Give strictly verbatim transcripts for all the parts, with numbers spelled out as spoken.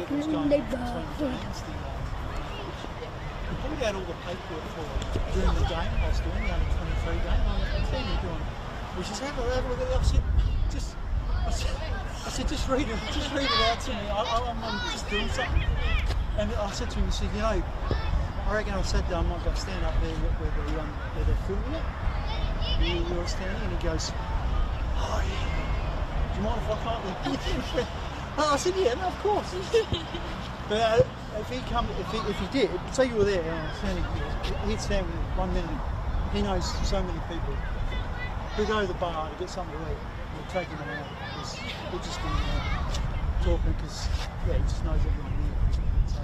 that was going on between the games. The, um, we pulled out all the paperwork for it during the game I was doing, the under twenty-three game. I'm there doing, we just have a, have a look at it. I said, just, I said, I said, just read it, just read it out to me. I, I, I'm, I'm just doing something. And I said to him, he said, you know, I reckon on Saturday I might go stand up there where, where, the, um, where they're filming it. You, you were standing, and he goes, oh yeah, do you mind if I can't? I said, yeah, no, of course. But uh, if he come, if he, if he did, say you were there, and I was standing, he'd stand with one minute. He knows so many people. He'll go to the bar to get something to eat. We'll take him out. Because we'll just be uh, talking because yeah, he just knows everyone here. So,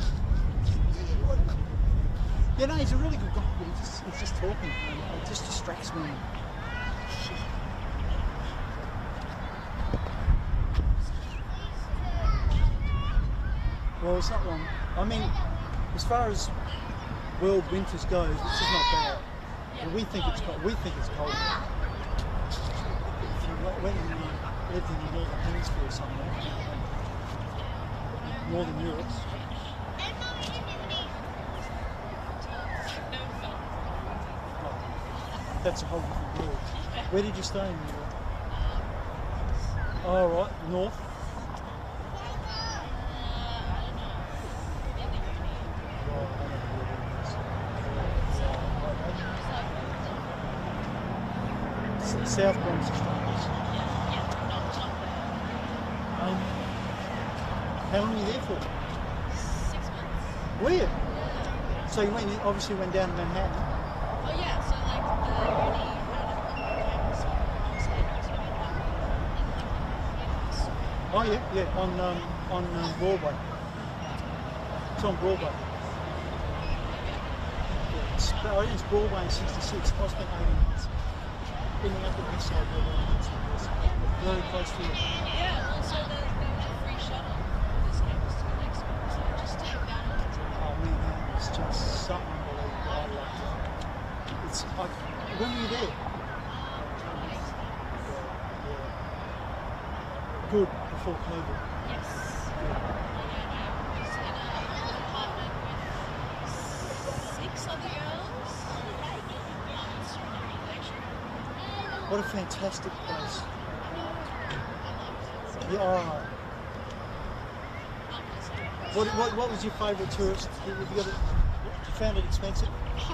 yeah, no, he's a really good guy, but he's just, he's just talking. And it just distracts me. Well, it's not wrong. I mean, as far as world winters goes, it's just not bad. But we think it's cold. We think it's cold. If you went and lived in the northern hemisphere somewhere, northern Europe. That's a whole different world. Where did you stay in Europe? Oh, right, north. South Bronx Australia. Um, how long were you there for? Six months. Were you? So you went, obviously went down to Manhattan. Oh yeah, so like the uni had it on campus on Sanders, we went down in like Oh yeah, yeah, on um, on um, Broadway. It's on Broadway. Yeah, it's, I think it's Broadway in sixty-six. I spent eighteen months. In the upper west side of the very close to you. Yeah, well, so the, they had a free shuttle from this campus to the next one, so I just took that on. Oh man, that was just something unbelievable. I loved it. It's like, when were you there? Yeah. Good, before COVID. Yes. Yeah, I was in an apartment with six other girls. What a fantastic place. Yeah, all right. What, what, what was your favourite tourist? Have you, got it, you found it expensive?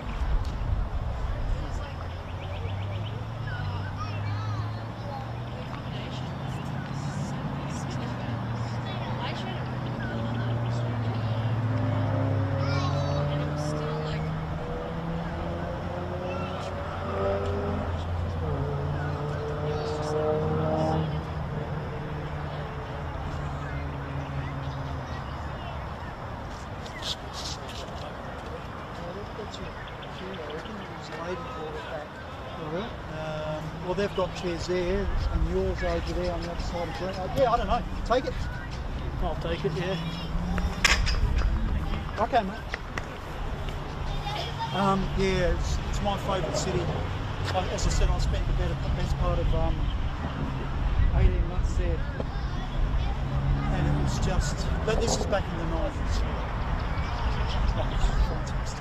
Um, well, they've got chairs there, and yours over there on the other side of the green. Yeah, I don't know. Take it. I'll take it. Yeah. Okay, mate. Um, yeah, it's, it's my favourite city. I, as I said, I spent the better, best part of um, eighteen months there, and it was just. But this is back in the nineties. Oh, fantastic.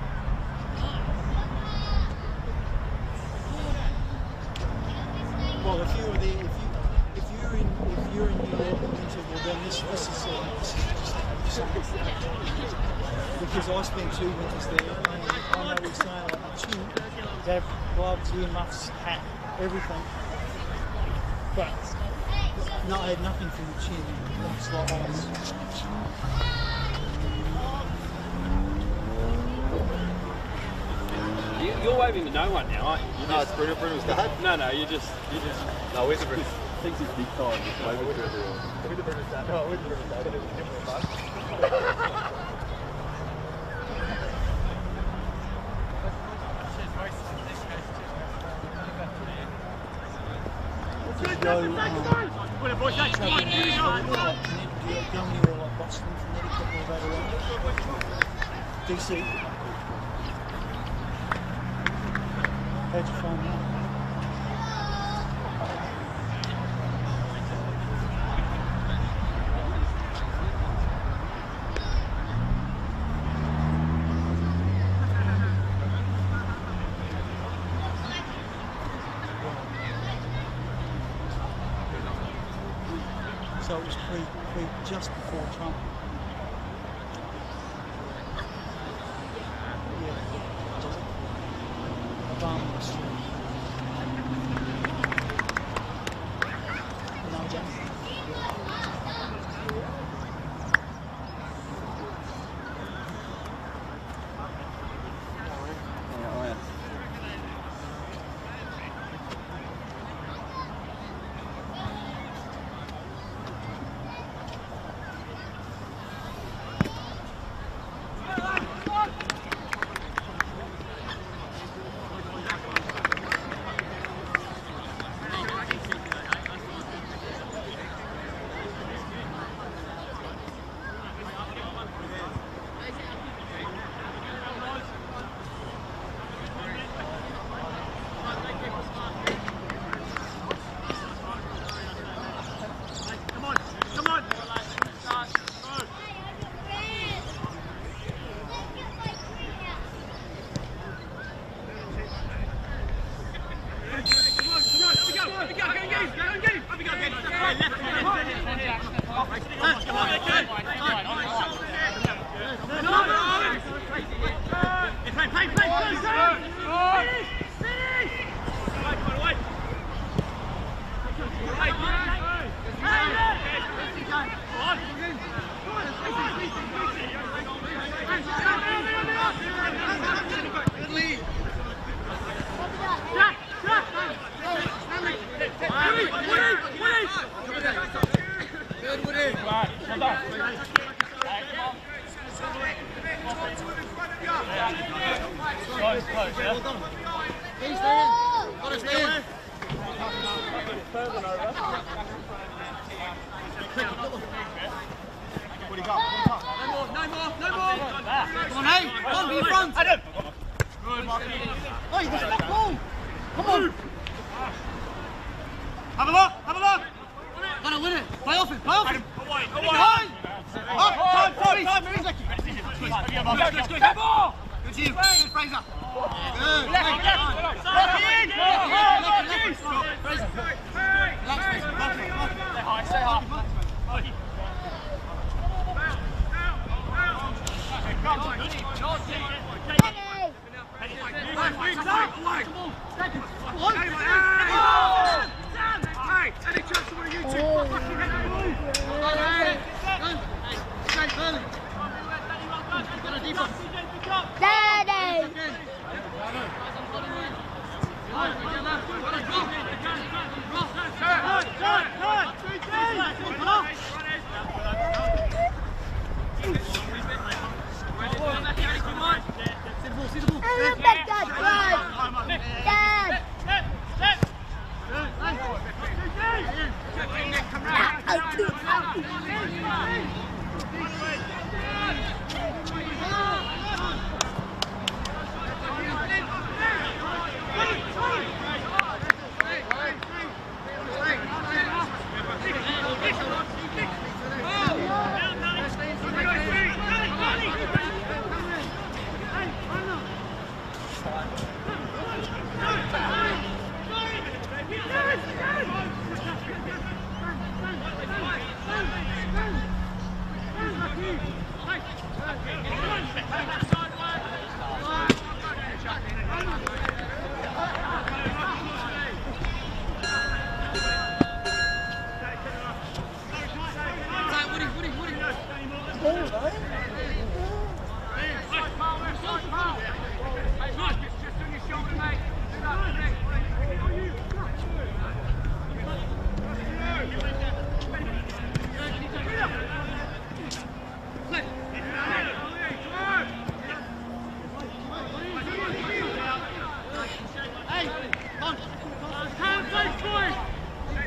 Well, if you were there, if you if you're in if you're in New York in winter, well then this this is uh, this is just something. Because I spent two winters there, and I know we're saying like my chin, they have gloves, earmuffs, hat, everything. But no, I had nothing for the chin. It's like ice. You're waving to no one now, aren't you? No, it's Bruno. Bruno's dad. No, no, you just, you just. No, where's the Bruno? Thinks he's big time. Just waving to everyone. Where's the Bruno's dad? No, where's the Bruno's dad? Give him a buzz. Go, um, go anywhere like Boston, Connecticut, all that around. D C. How'd you find that? So it was pre, pre just before Trump. Yeah, just Obama was still. You know, Jack?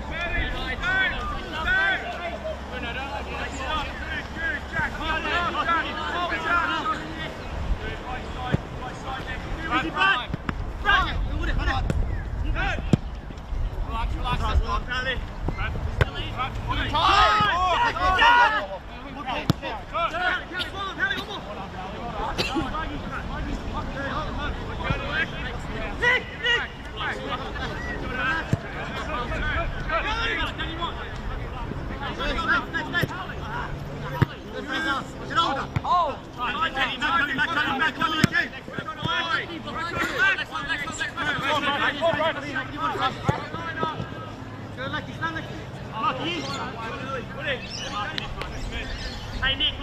Jack,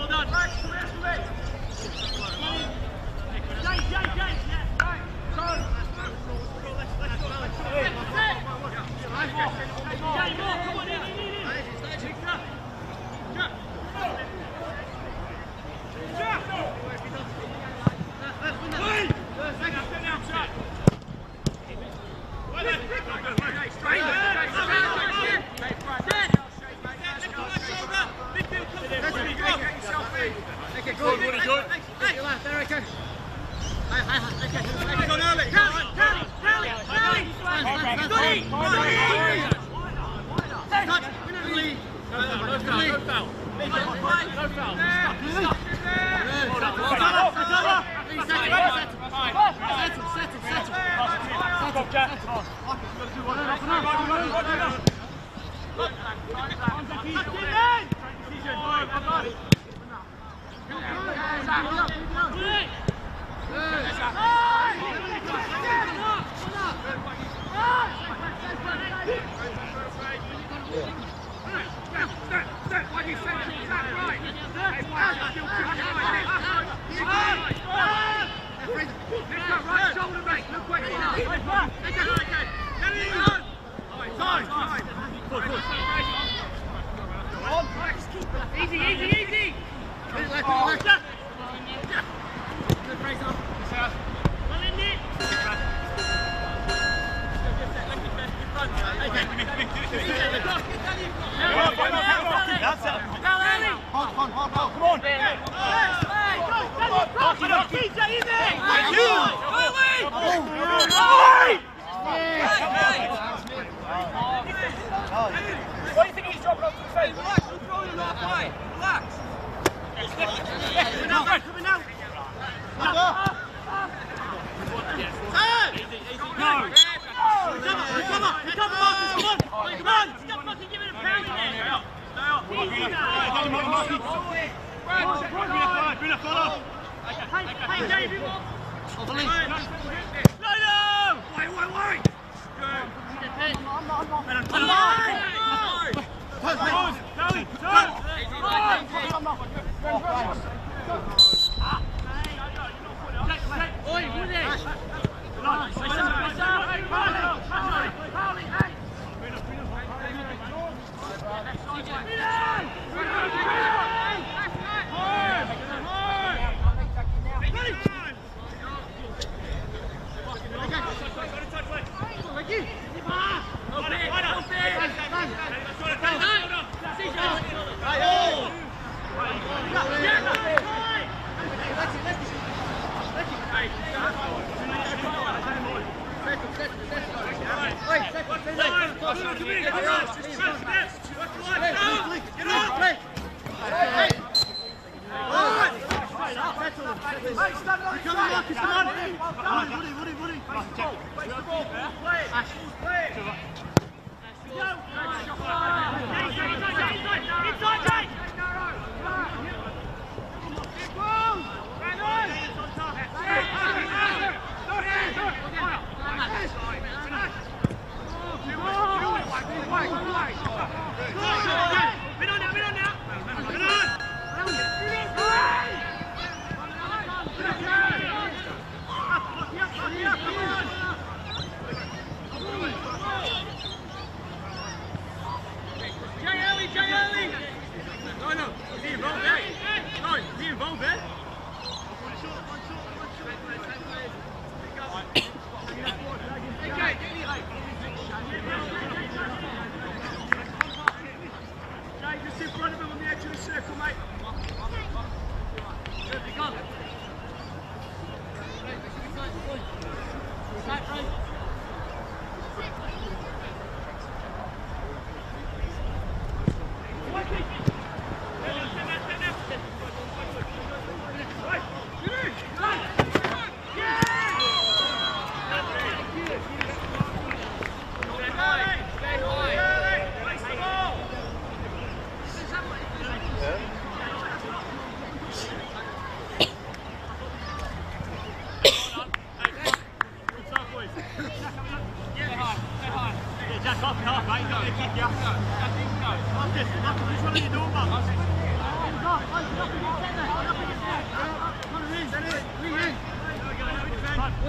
Hey,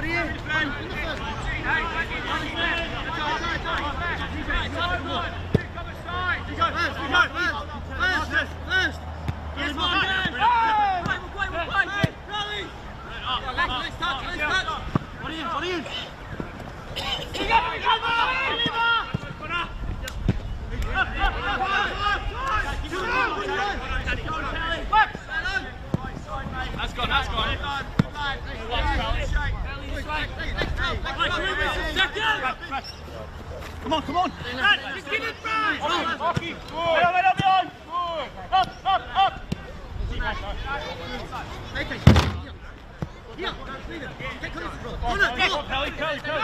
That's gone, that's gone. Come on, come on. Just give it back. Hockey, good. Up, up, up. Kelly, Kelly, Kelly.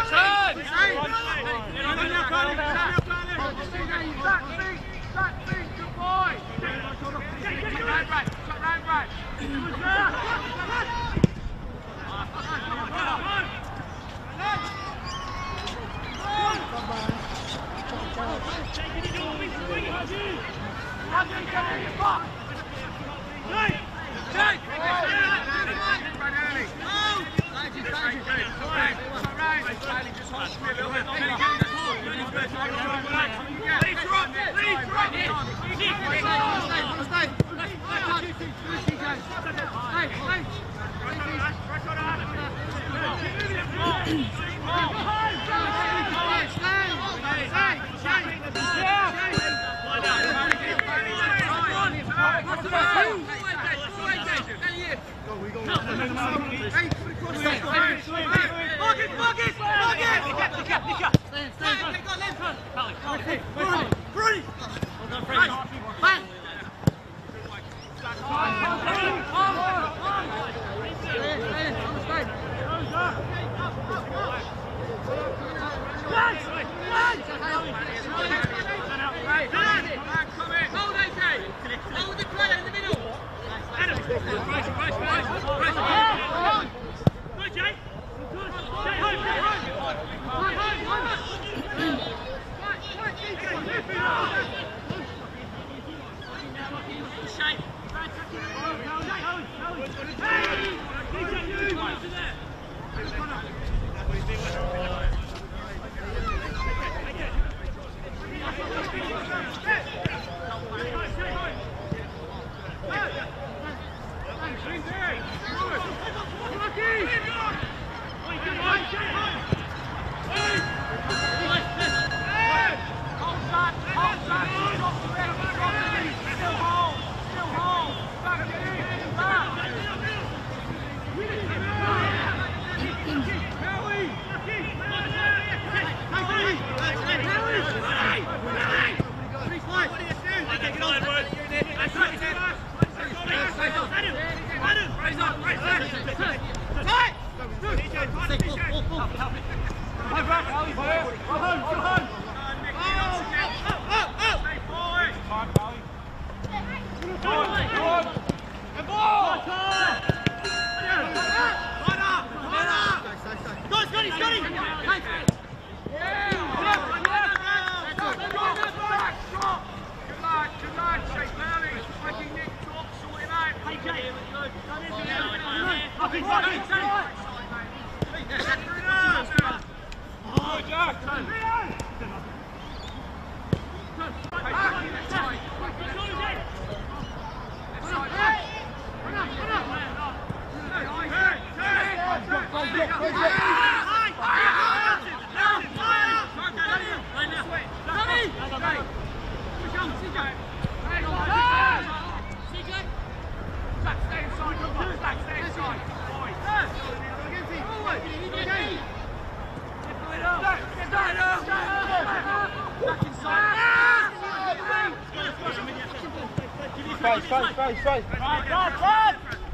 Space, space, space, space. Right, right, right.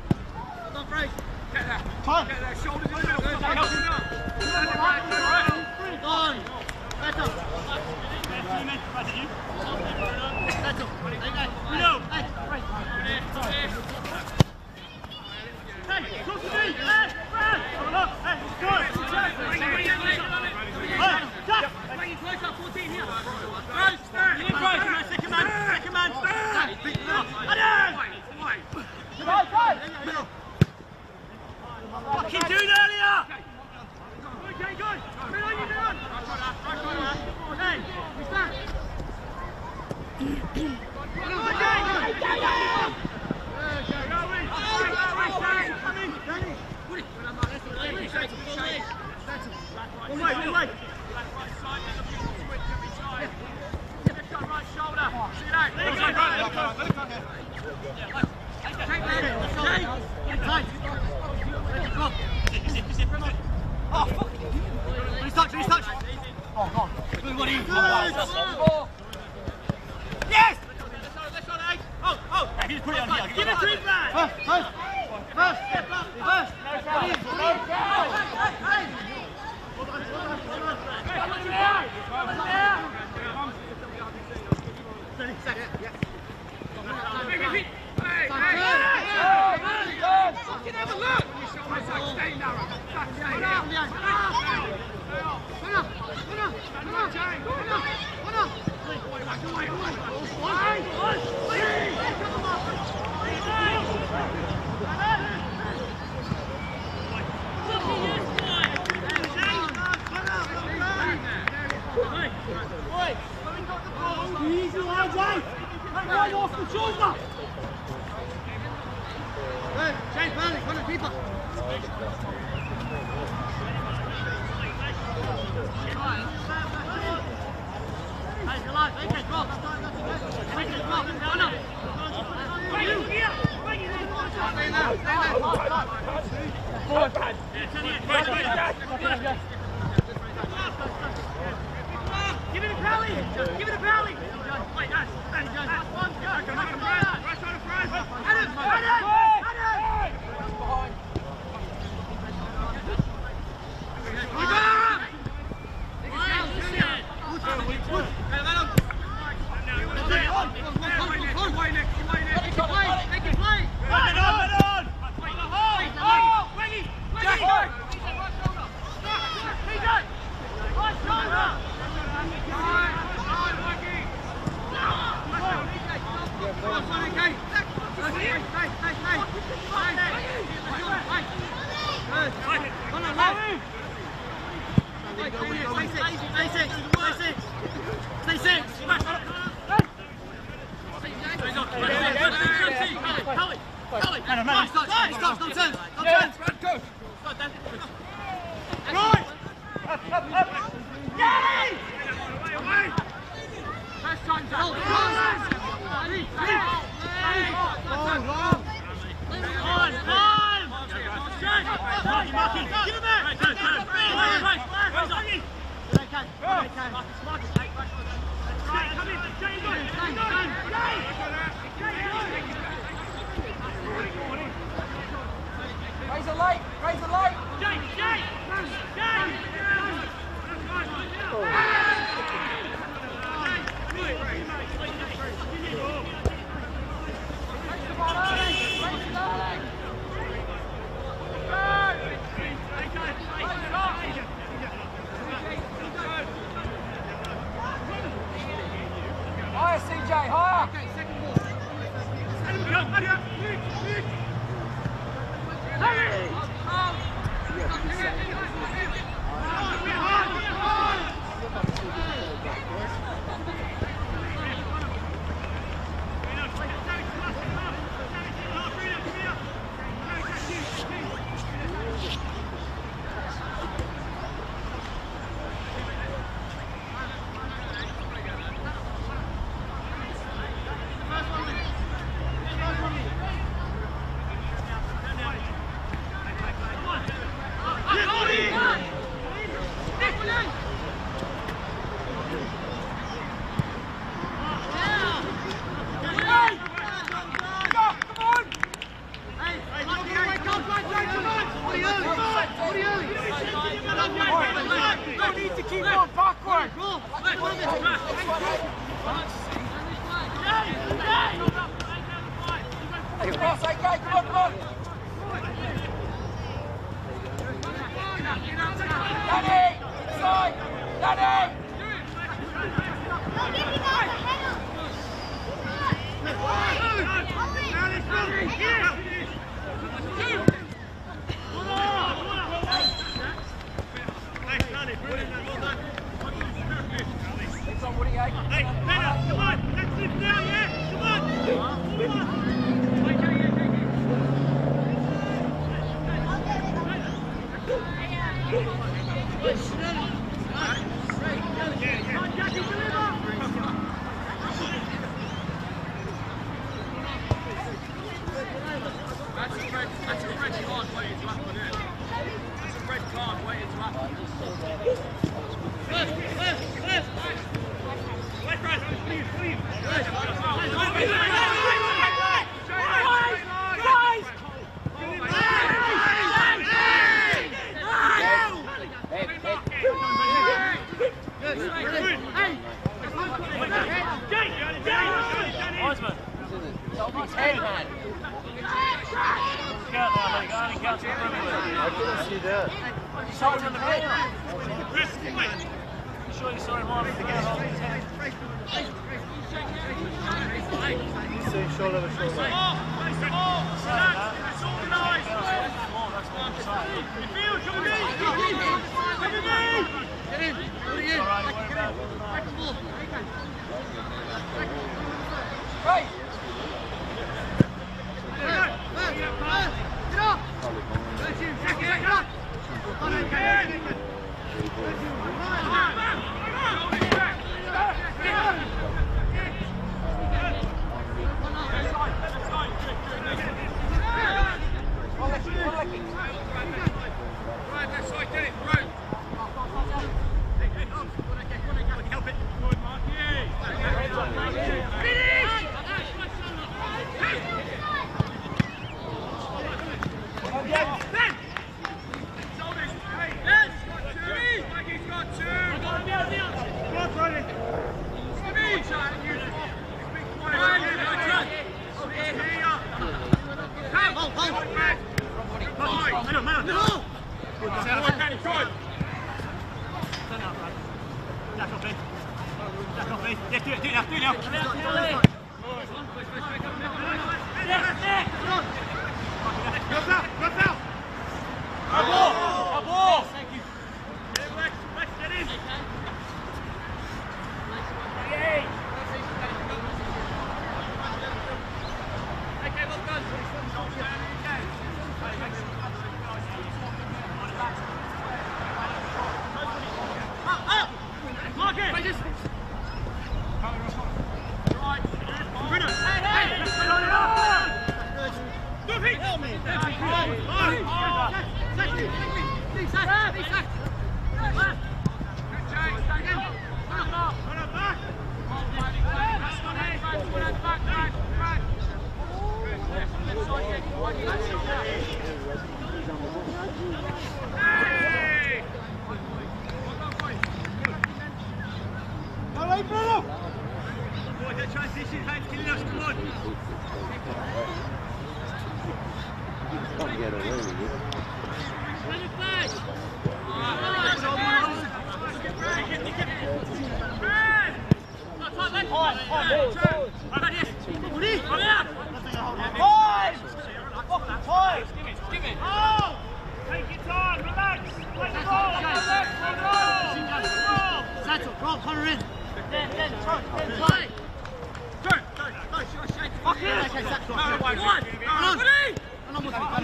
Get that. Time. Get that. Shoulders in the middle. Help him up. Fucking do it earlier! red, that's a red card waiting to happen, isn't it? That's a red card waiting to happen. Left, left, left! Left, right, please, please! Guys! Osman, his head, man. Count now, mate. Go on and count to the I couldn't see that. shoulder in the corner. You sure you saw him on the count on his head? Same shoulder to shoulder. That's what I'm saying. All right, worry about it. Right! Right, left side, get it, right. Help it. Good, Marky. Finish! Yes, do it, do it now, do it now. Go out, go out. Come on, come on. Thank you. Lex, Lex, get in. Okay, well done. Up, up. Mark it. Transition, hands, killing us, come on! Can't get away with it. Take your time, relax! Play the ball! Relax, Satchel, roll, Connor in. Then, then, turn, then, play! Turn, turn, go, shoot, shake! Fuck it! Okay, Satchel. One, one, one! Ready? And I'm with you. Hey!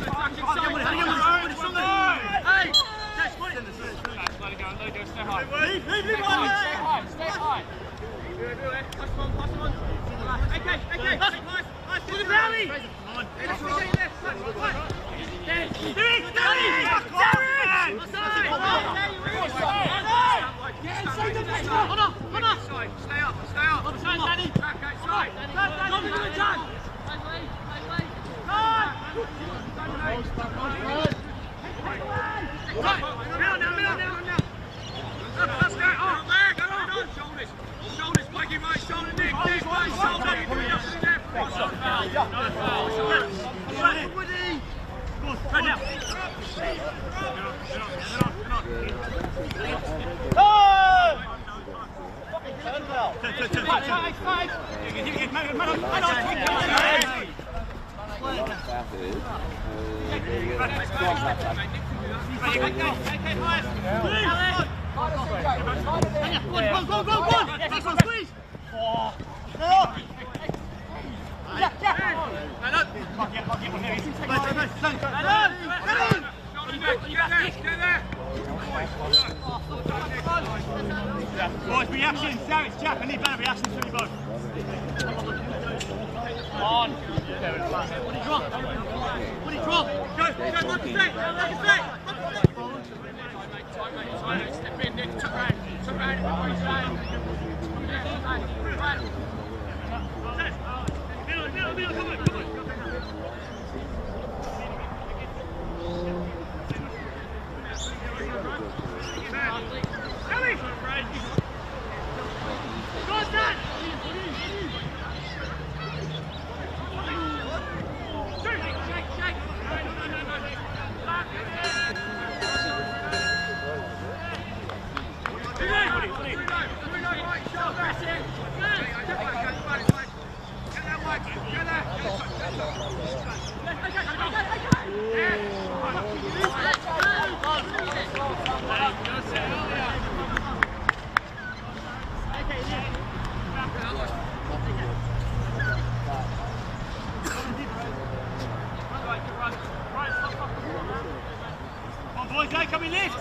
Catch, put it! Let it go, let it go, stay high. Leave, leave, leave! Stay high, stay high! Do it, do it. Pass them on, pass them on. Okay, okay, nice, nice. To the belly! Come on. Let's get it there. Derek! Derek! Derek! Derek! Get inside the back! Hold on, hold on! Stay up, stay up! On the side, Danny! Track outside! Go, go, go, go, John! Middle now, middle now, now! Let's go! Oh, there! Go on, shoulders! Shoulders, Mikey, right shoulder, Nick, Nick, right shoulder! You're doing up to the left! No foul! No foul! Woody! Go on, right now! Oh! Turn well! Turn, turn, turn! Five, five, five! Man on, man on, man on! Go, go, go, go! That's on squeeze! No! Yeah, yeah! Hello! Mark it, mark it, mark it. Nice, nice, nice. Hello! Hello! Get there, get there! Boys, reaction, Sarah, Jack, I need better reactions from you both. Come on! What did you drop? What did you drop? Step in, Nick. Tuck round. Tuck round. Right side. Right. Middle, middle, middle. Come on, come on. Ellie! Go on, Dad! Shake, shake, shake! No, no, no, no, no. Back. Come on, boys, hey, come in, lift!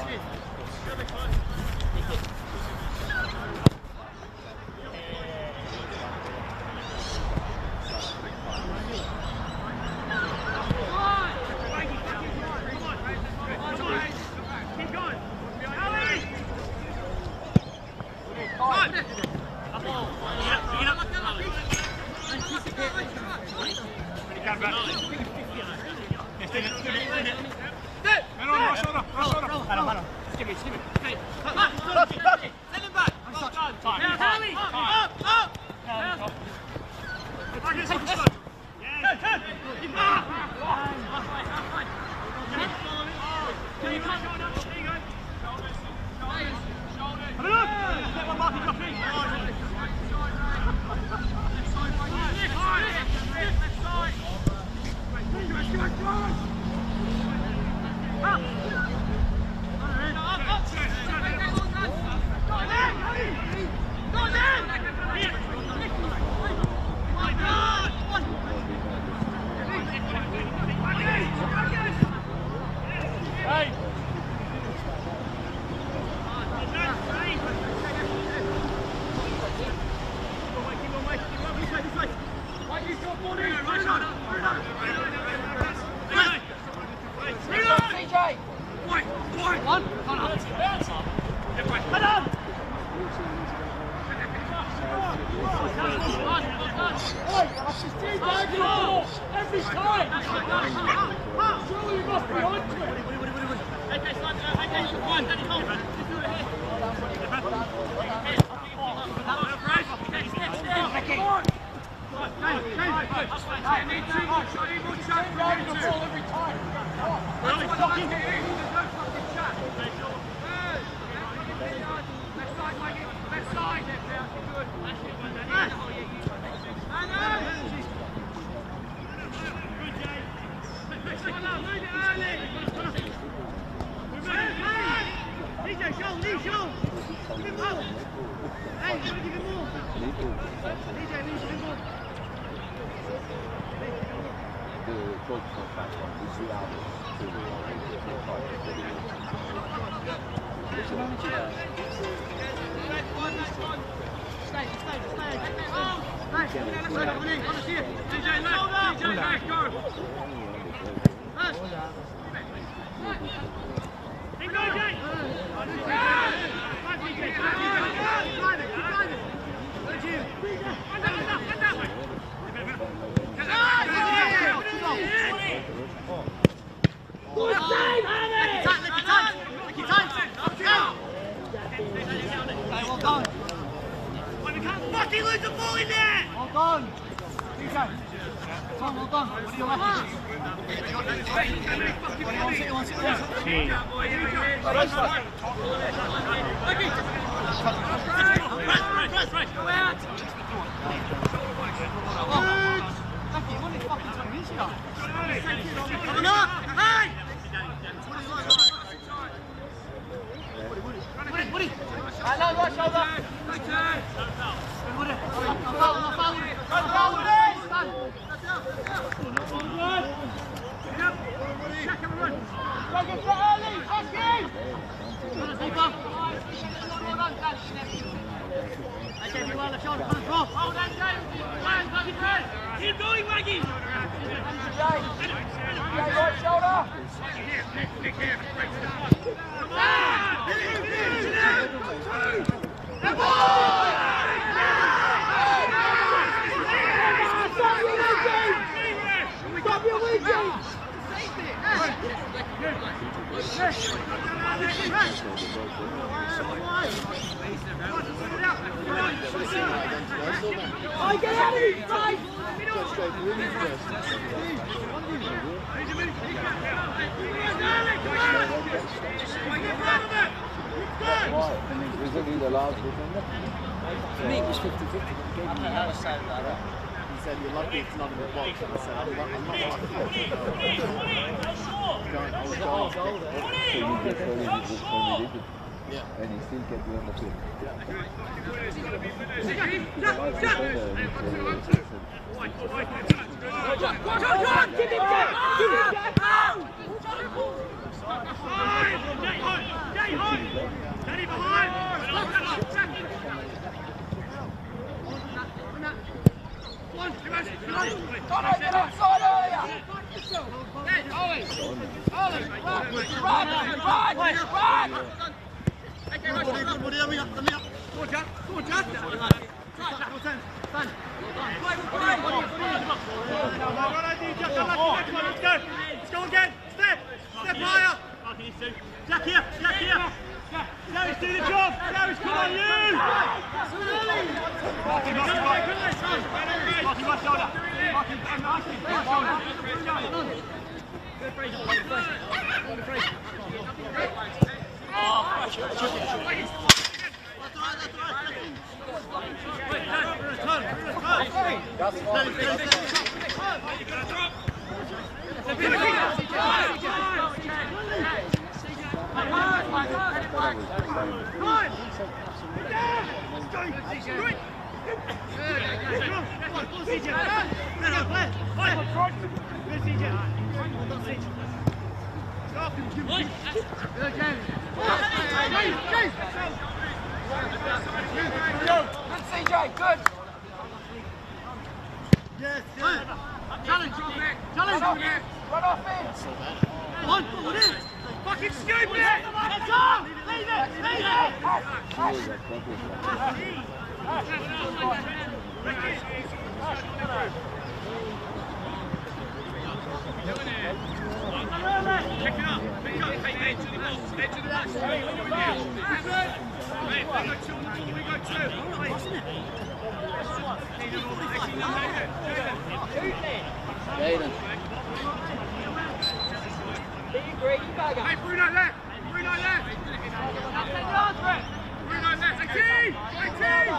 Keep going, Maggie! Right shoulder! Was it either last weekend? For me, it was fifty fifty. He said, you're lucky it's not in the box. And I said, I'm not, I'm not lucky. Going, I was going. So you just told him he was only did it. Yeah. And he still kept you on the field. Let's go again. Step. Step higher. Jack here. Jack here. Darius, do the job. Darius, come on, you. Marky, Marky, Marky. Marky, my shoulder. Marky, Marky, my shoulder. Oh, that's C J, good. Yes, yes. Challenge, challenge, Run off in. one, forward in. Fucking stupid! Let's go! Leave it! Leave Check it up. Pick up. Hey, head to the box. Head to the box. Hey, we go two. We go two. Wasn't it? Jaden. Hey, Bruno left! Bruno left! Bruno left! eighteen! eighteen!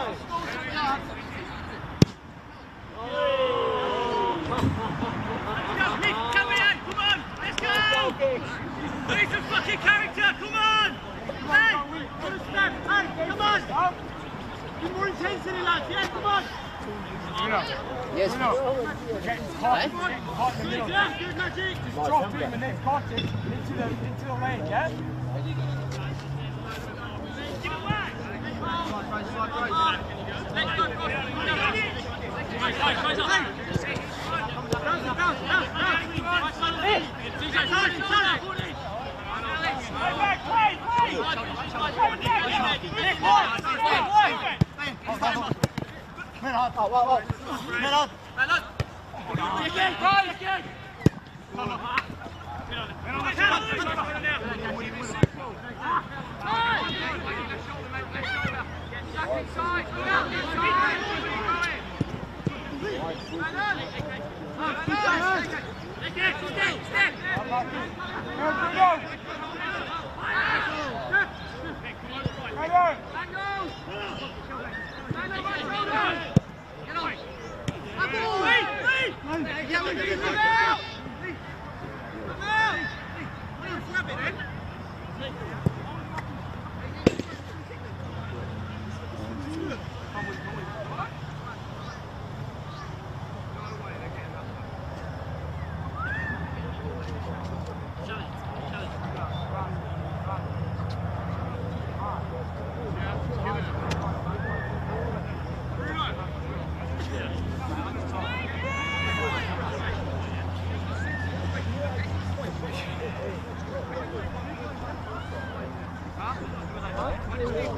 Come here, come on! Let's go! Need some fucking character, come on! Hey! Good step! Hey, come on! Need more intensity, lads, yeah, come on! Yes. Getting caught, getting caught in the middle. Good, good magic! Just drop him and then cut it into the into the lane, yeah? Give it back! Men up, up, up, up. Men up. Again, right, again!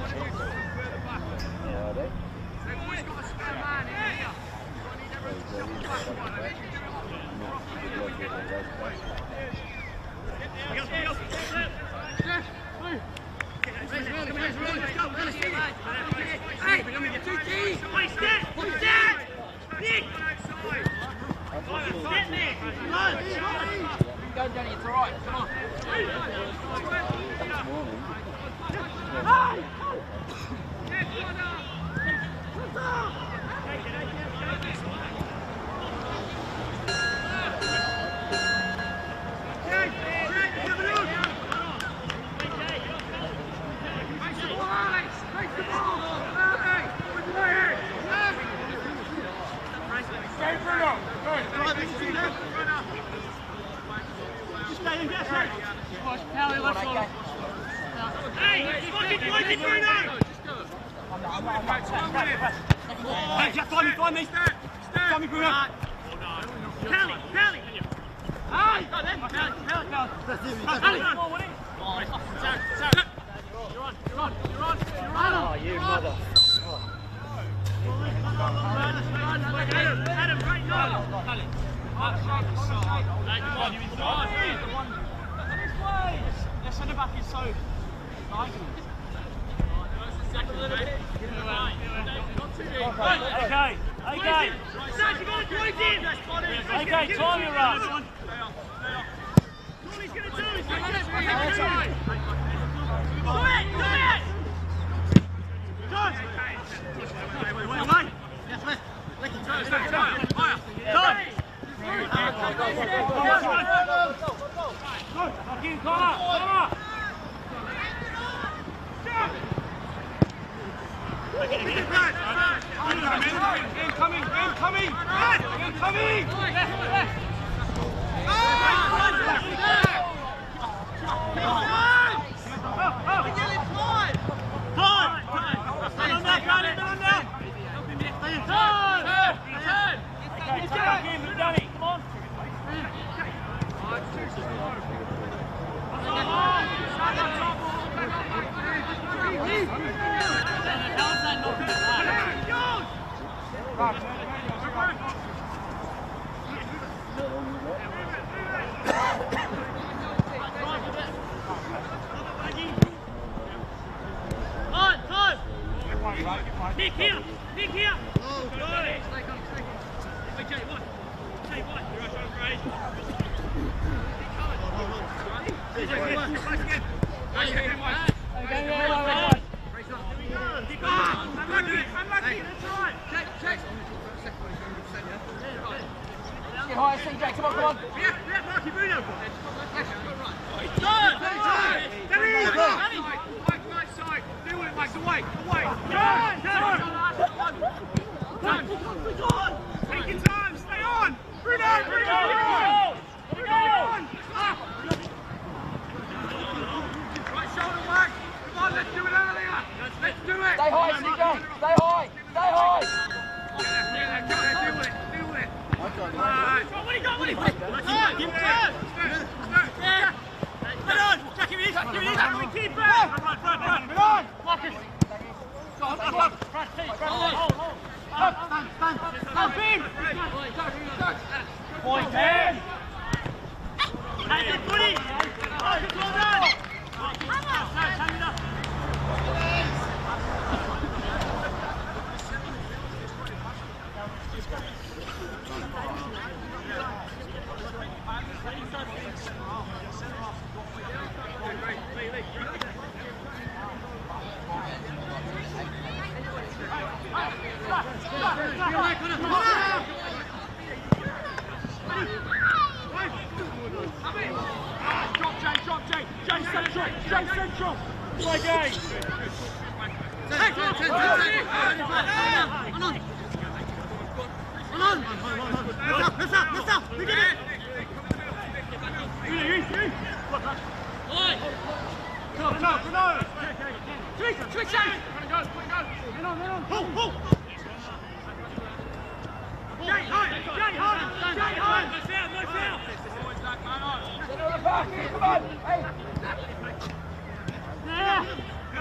Go, Danny, it's all right. Come on.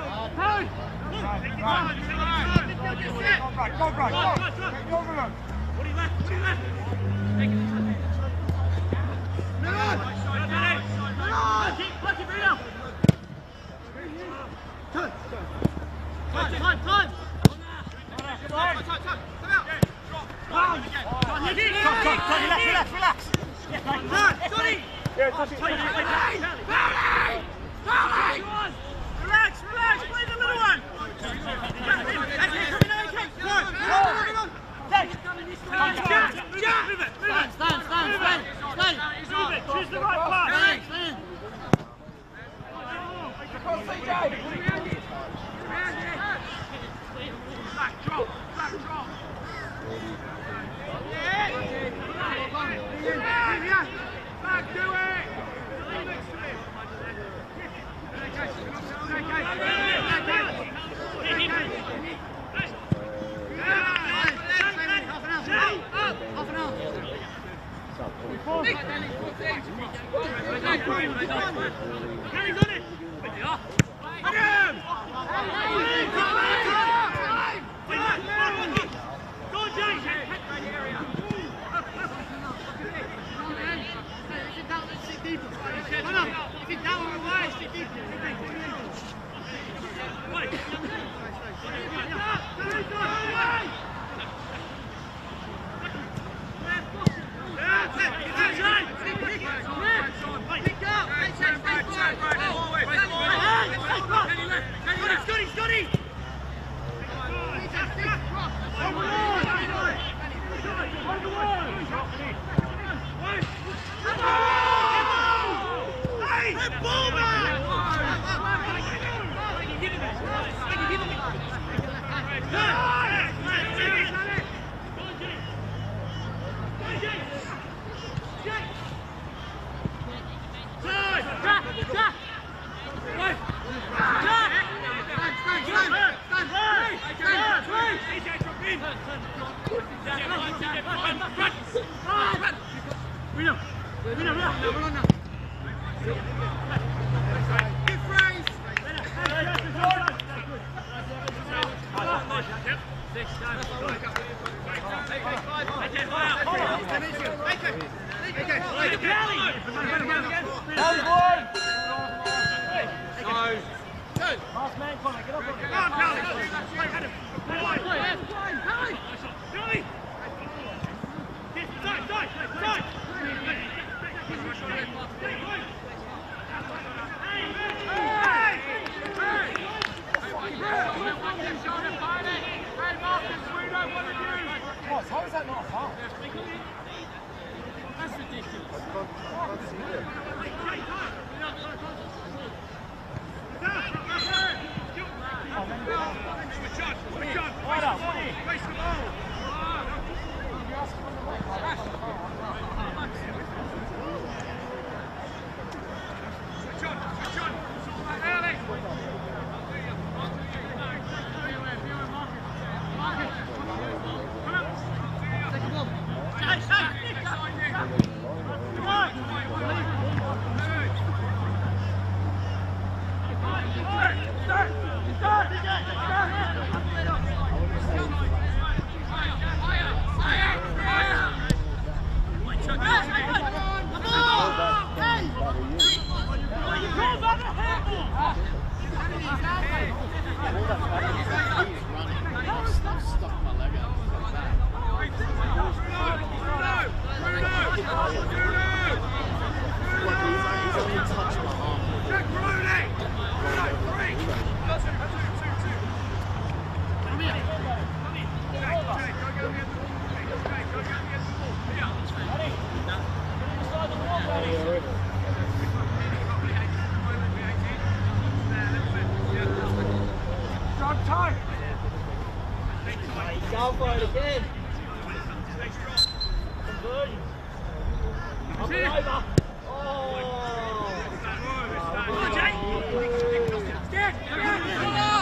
Go, go, go! Go, go, go! What are you left? What are you left? Take it. Milan! Milan! Look it, Reno! Time! Time, time, time! Time, time, time! Come out! Relax, relax, relax! Johnny! Relax, relax! Play the little one! Stand, stand, stand, stand, stand. Move it. Choose the right path. Stand, stand. Back, drop, back, drop. Back, do it. Carry's on it! Adam! Go on, James! Sit down, sit deeper. No, no, sit down on the line, sit deeper. Scotty, Scotty! Hey! Ball back! Last man, Connor, get up on it. Come on, Pally! Side, side, side! Boss, how is that not a foul? That's ridiculous. Right up, what is? Go for it again. Up and over. Oh. Come on, Jake! Stick!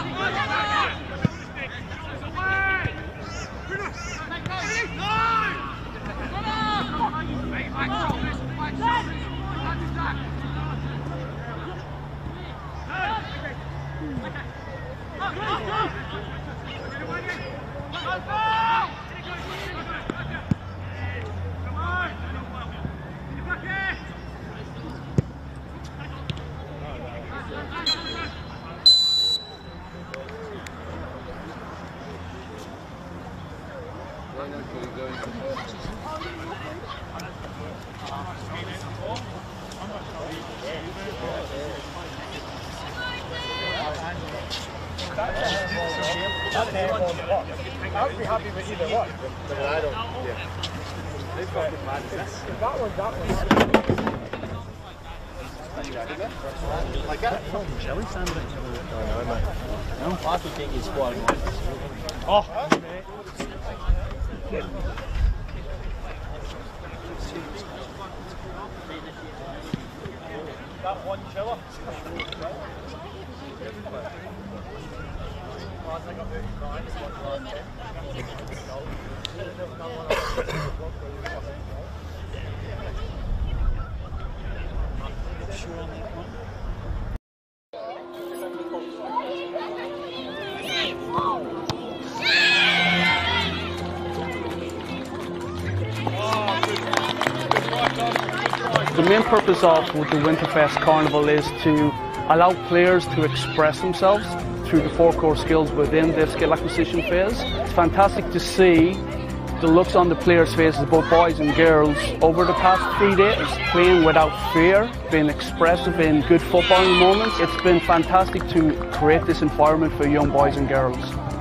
I'd be happy with either one. But I don't. Yeah. They've got good man. That one, that one. Like that? Jelly sandwich. No, no, mate. No, I think he's quite nice. Oh, that one chiller. Sure on that one. The main purpose of the Winterfest Carnival is to allow players to express themselves through the four core skills within the skill acquisition phase. It's fantastic to see the looks on the players' faces, both boys and girls, over the past three days, playing without fear, being expressive in good footballing moments. It's been fantastic to create this environment for young boys and girls.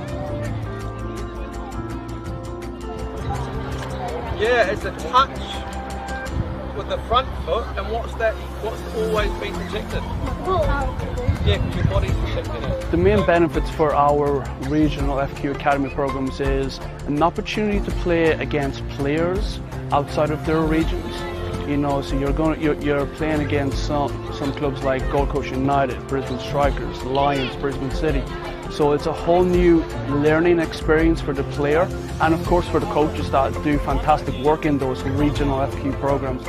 Yeah, it's a touch with the front foot, and what's that? What's always been projected? Yeah, because your body's projecting it. The main benefits for our regional F Q Academy programs is an opportunity to play against players outside of their regions. You know, so you're going, you're, you're playing against some some clubs like Gold Coast United, Brisbane Strikers, Lions, Brisbane City. So it's a whole new learning experience for the player, and of course for the coaches that do fantastic work in those regional F Q programs.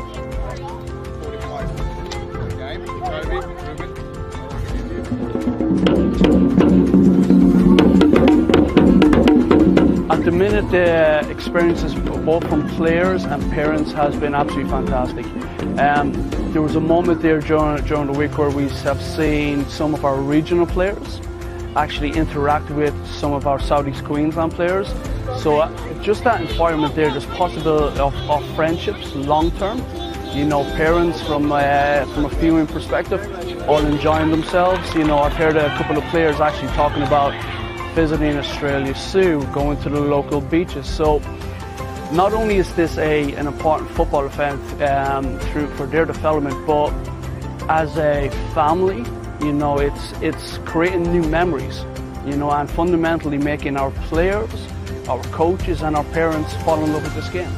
At the minute, the experiences both from players and parents has been absolutely fantastic. Um, there was a moment there during, during the week where we have seen some of our regional players actually interact with some of our Southeast Queensland players. So uh, just that environment there, there's possibility of, of friendships long term. You know, parents from uh, from a viewing perspective, all enjoying themselves. You know, I've heard a couple of players actually talking about visiting Australia Zoo, going to the local beaches. So not only is this a an important football event um, through for their development, but as a family, you know, it's it's creating new memories, you know, and fundamentally making our players, our coaches, and our parents fall in love with this game.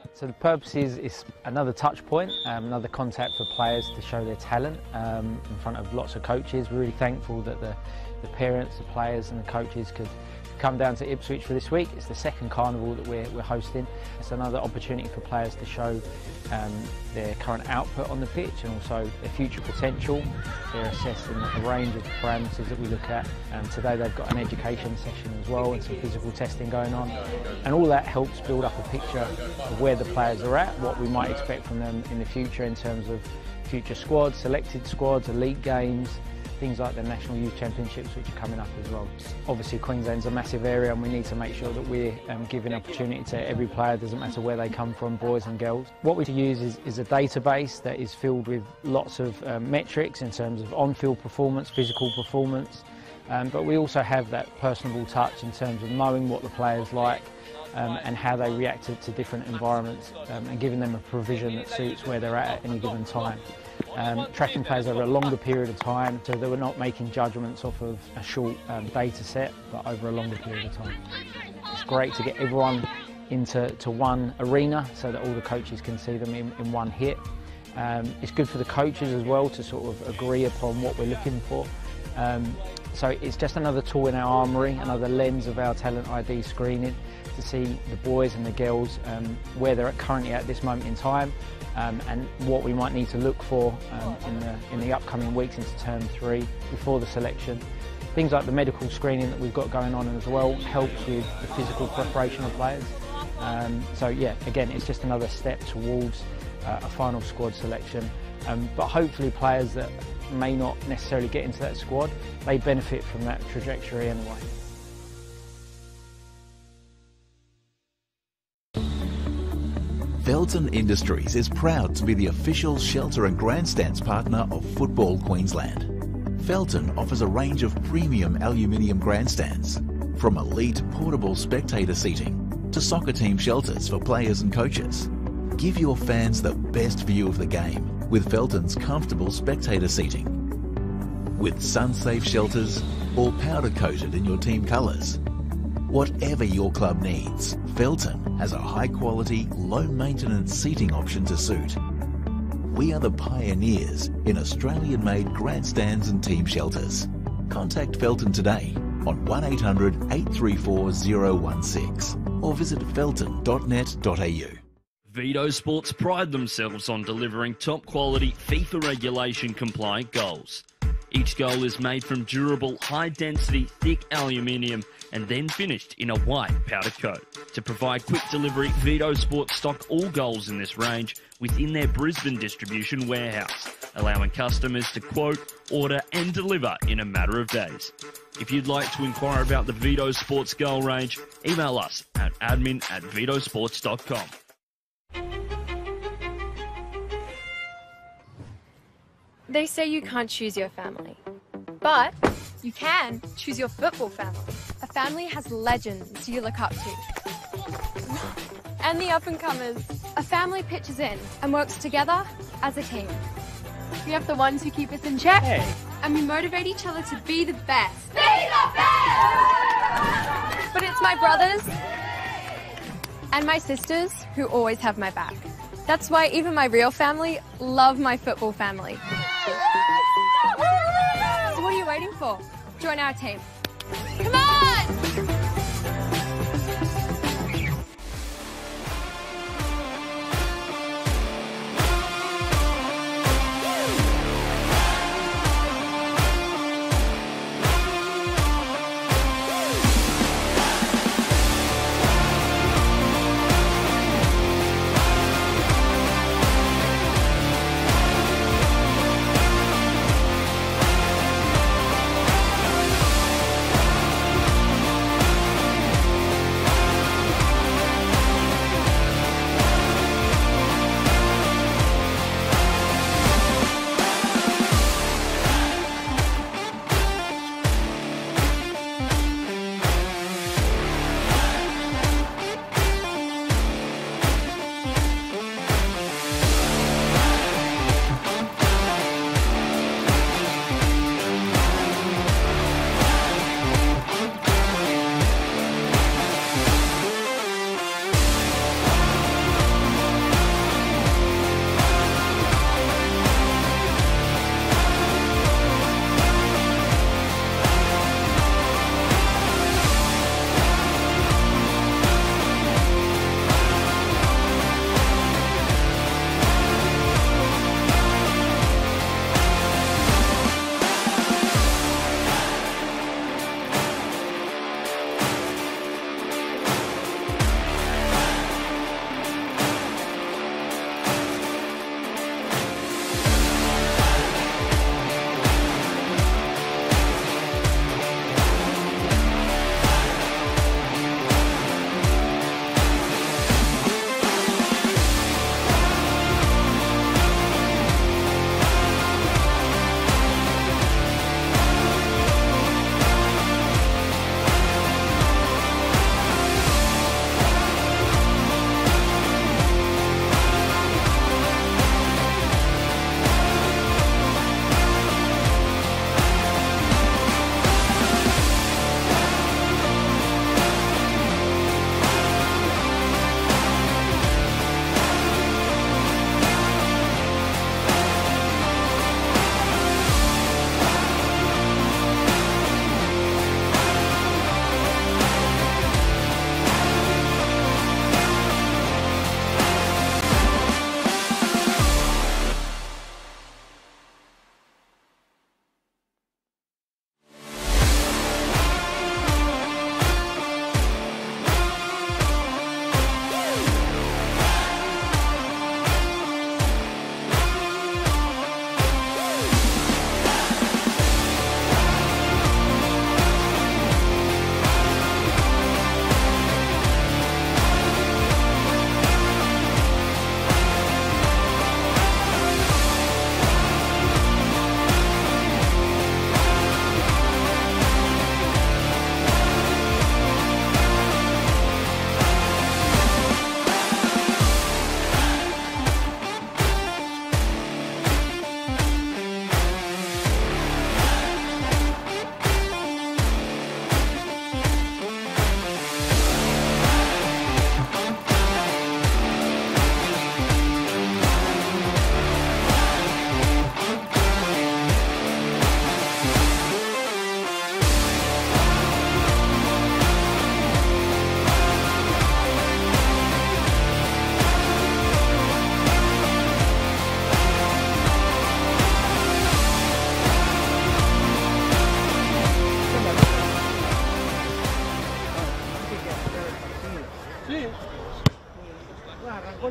So the purpose is, is another touch point, um, another contact for players to show their talent um, in front of lots of coaches. We're really thankful that the, the parents, the players and the coaches could come down to Ipswich for this week. It's the second carnival that we're, we're hosting. It's another opportunity for players to show um, their current output on the pitch and also their future potential. They're assessing a range of parameters that we look at. Um, today they've got an education session as well and some physical testing going on. And all that helps build up a picture of where the players are at, what we might expect from them in the future in terms of future squads, selected squads, elite games, things like the National Youth Championships which are coming up as well. Obviously Queensland's a massive area and we need to make sure that we're um, giving opportunity to every player, doesn't matter where they come from, boys and girls. What we use is, is a database that is filled with lots of um, metrics in terms of on-field performance, physical performance, um, but we also have that personable touch in terms of knowing what the players like um, and how they react to, to different environments um, and giving them a provision that suits where they're at at any given time. Um, tracking players over a longer period of time so that we're not making judgments off of a short um, data set but over a longer period of time. It's great to get everyone into to one arena so that all the coaches can see them in, in one hit. Um, it's good for the coaches as well to sort of agree upon what we're looking for. Um, so it's just another tool in our armoury, another lens of our talent I D screening to see the boys and the girls um, where they're currently at this moment in time. Um, and what we might need to look for um, in, the, in the upcoming weeks into term three before the selection. Things like the medical screening that we've got going on as well helps with the physical preparation of players. Um, so yeah, again, it's just another step towards uh, a final squad selection. Um, but hopefully players that may not necessarily get into that squad, they benefit from that trajectory anyway. Felton Industries is proud to be the official shelter and grandstands partner of Football Queensland. Felton offers a range of premium aluminium grandstands, from elite portable spectator seating to soccer team shelters for players and coaches. Give your fans the best view of the game with Felton's comfortable spectator seating. With sun-safe shelters or powder-coated in your team colours. Whatever your club needs, Felton has a high-quality, low-maintenance seating option to suit. We are the pioneers in Australian-made grandstands and team shelters. Contact Felton today on one eight hundred, eight three four, zero one six or visit felton dot net dot a u. Vito Sports pride themselves on delivering top-quality FIFA regulation-compliant goals. Each goal is made from durable, high-density, thick aluminium and then finished in a white powder coat. To provide quick delivery, Vito Sports stock all goals in this range within their Brisbane distribution warehouse, allowing customers to quote, order and deliver in a matter of days. If you'd like to inquire about the Vito Sports goal range, email us at admin at vitosports dot com. They say you can't choose your family, but you can choose your football family. A family has legends you look up to. And the up-and-comers. A family pitches in and works together as a team. We have the ones who keep us in check, hey. And we motivate each other to be the best. Be the best! But it's my brothers and my sisters who always have my back. That's why even my real family love my football family. So what are you waiting for? Join our team. Come on!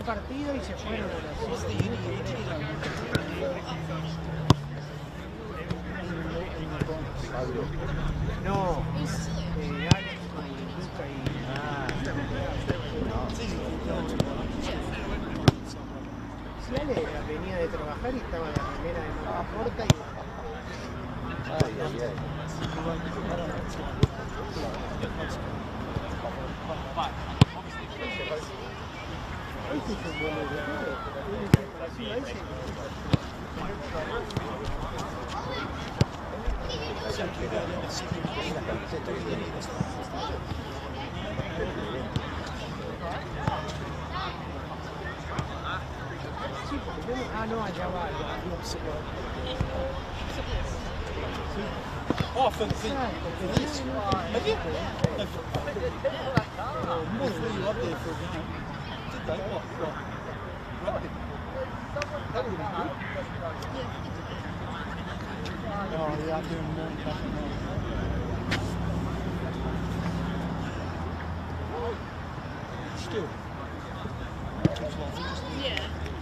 partido y se fueron a la No, eh, Alex y Luca y... Ah, si Alex venía de trabajar y estaba en la remera de manga corta y... Ay, ay, ay. Ese es un buen jugador, parecido a ese. Sí, porque yo no... Ah, no, allá va. Oh, for, for, for this? Have you? Oh, more flew you up there for a game. Did they? What? What? Right. That would have been good. Oh, yeah, I'm doing more than that. Still. Yeah.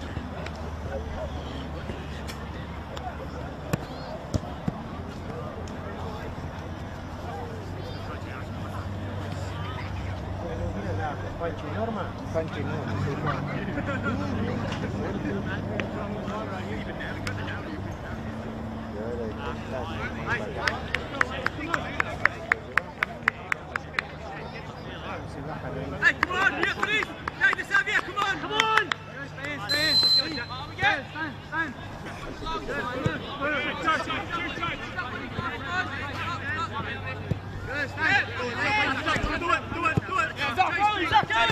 Pancho y Norma. Pancho y Norma, sí, Juan. Hey, come on, here, please! Hey, this out here, come on, come on! Stand, stand, stand. Stand, stand, stand. Stand. Do it, do it, do it! He's up, he's up, he's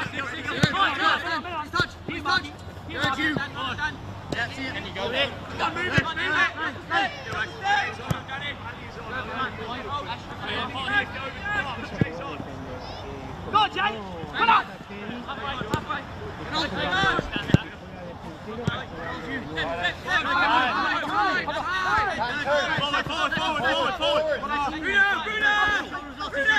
touch, he's touch! Good, you! Yeah, see it. There you go. Move it, move it! Go, Jay! Come on! Halfway, halfway! Come on, hang on! Forward, forward, forward, forward, forward! Bruno, Bruno! Bruno!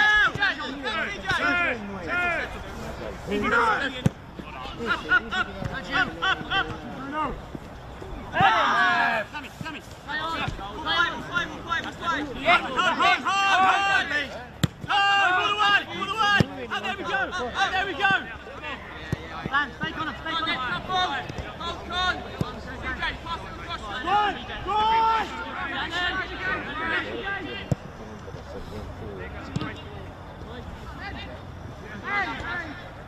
Bruno! Up, up, up! Up, up, up! Bruno! Hey! Sammy, Sammy! Play on! Play, play, play, play! Hard, hard, hard, hard! Oh, all the way, all the way! Oh, there we go! Oh, there we go! Dan, stay on him, stay on him! Hold on! C J, pass it across! Run! Run! Hey, hey!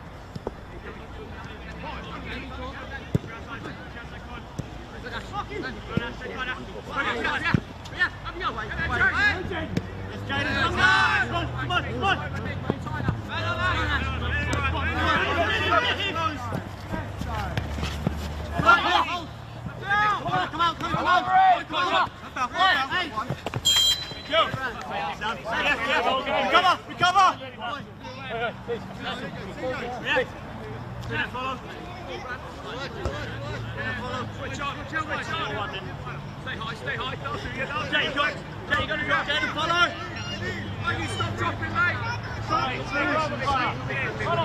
Recover! Recover! Switch on, switch on, switch on. Stay high, stay high. Don't do it. Jay, you got it. Jay, you got to drop. Jay, follow. Oh, you stop dropping, mate. Stop. Follow.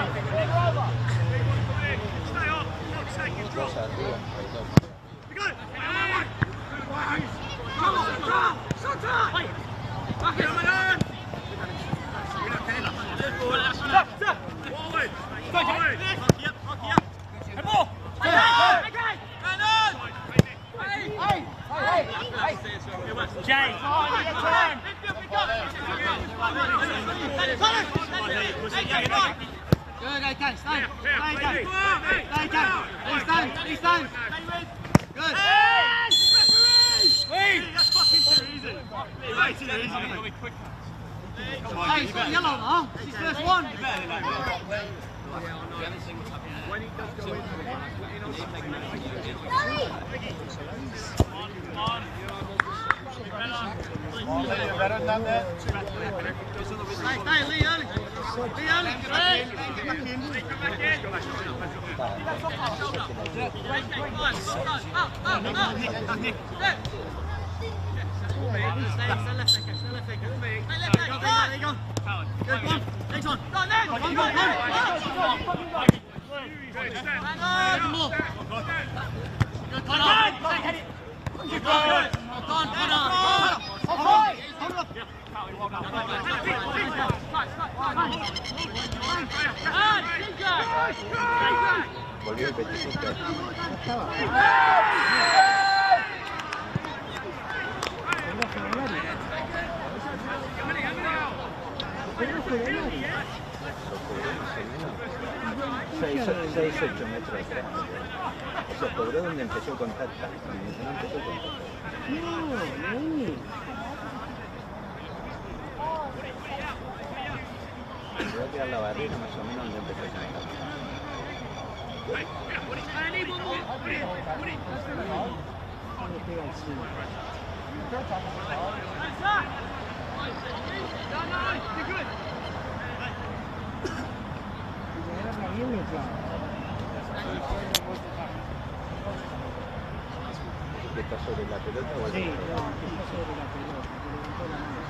Stay off. Not taking drop. You got it. Come on, drop. Shut up. Wait. Back it. Come on. Stop, stop. Forward. Forward. Hockey up, hockey up. And more. Okay, okay. And on. Hey, hey, hey, hey. Jay. Oh, you got time. Good, okay, stand. Stay, okay. Stay, okay. He's done, he's done. Good. Hey! Referee! That's fucking too easy. Way too easy. Hey, he's got yellow now. It's his first one. When he does go in, better than that. Stay, stay, Lee early. Lee early. Hey! Back in. Back in. Up, up, up. Nick. Stay left second, stay left second. Stay left second. There you go. Good one. Next one. Go, Nick. One, one, one. Volvió el veinticinco. seis ocho metros atrás. O sea, cobró donde empezó el contacto. Donde no empezó el contacto. No, no. Voy a tirar la barrera más o menos donde empezó el contacto. ¿Que está sobre la pelota o el sí, no, que está sobre la pelota, que levantó la mano.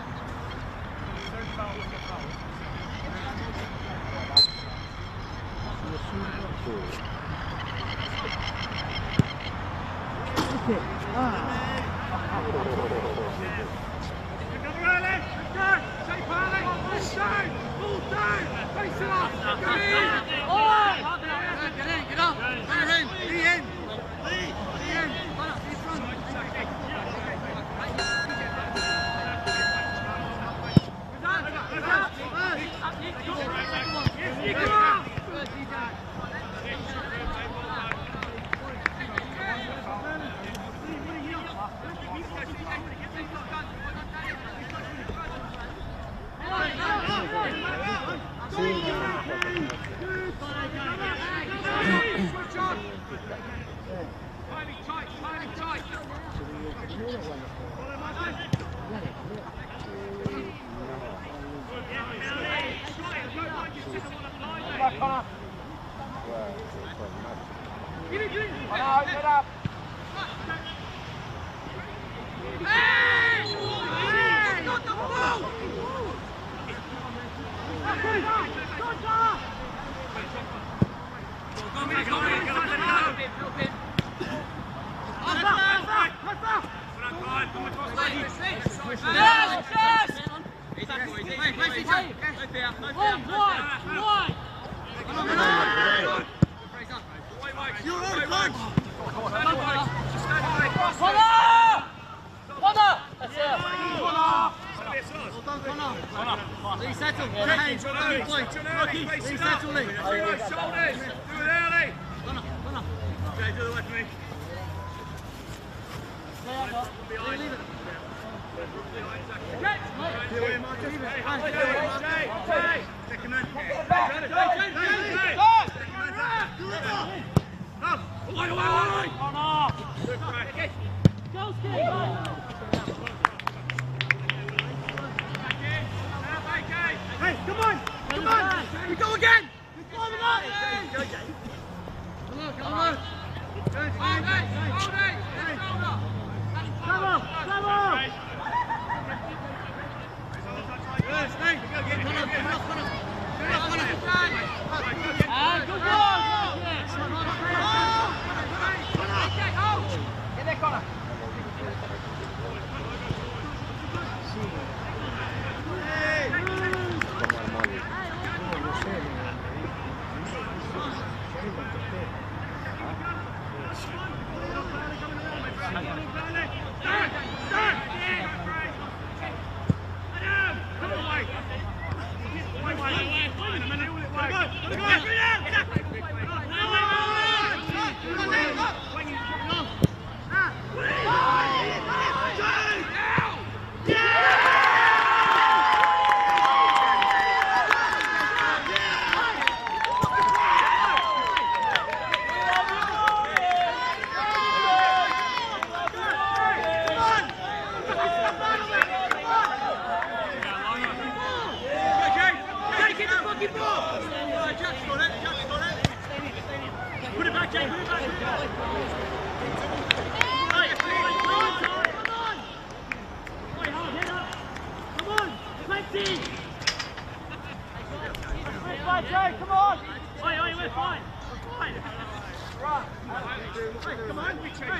Come on! Oi, oi, we're fine! Come on, we change it.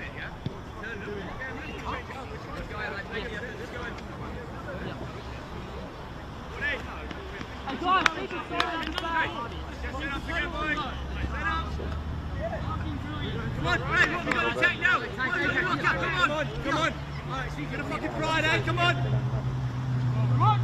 Hey, go on, keep it solid inside. Just set up again, boys. Set up. Come on, Fred, what have we got to take now? Come on, come on, come on. Alright, see, get a fucking Friday, come on. Come on.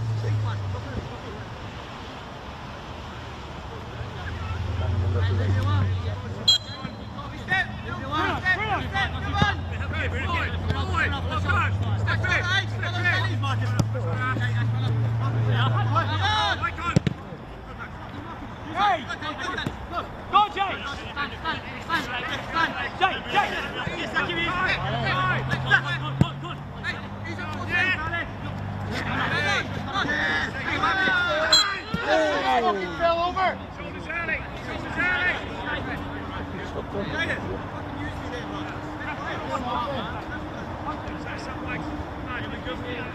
Step, step, step, come on. Hey, bring it again. Come on, come on. Step in, step in. Hey! Go, Jay! Jay, Jay! Yes, I'll give you. Good, good, good. Hey, he's on full team. Hey! Fucking fell over. Shoulders early. Shoulders early. Fucking use me there, man. Is that something like... No, you'll be good for you.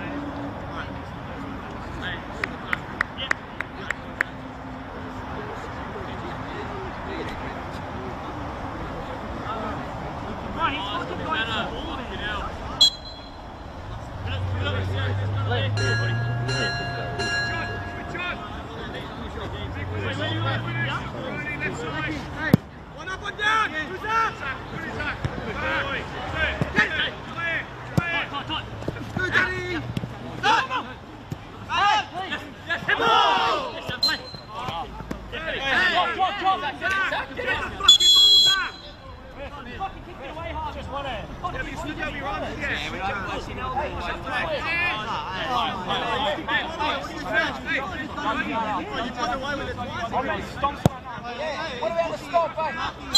One up, one down! Who's that? Who's that? Good, Daddy! Drop, drop, drop! Get the fucking ball back! Fucking kick it away hard. Just one end. Yeah, but you should be right. Yeah, we don't have to know. Hey, shut the fuck what about the stop, hey?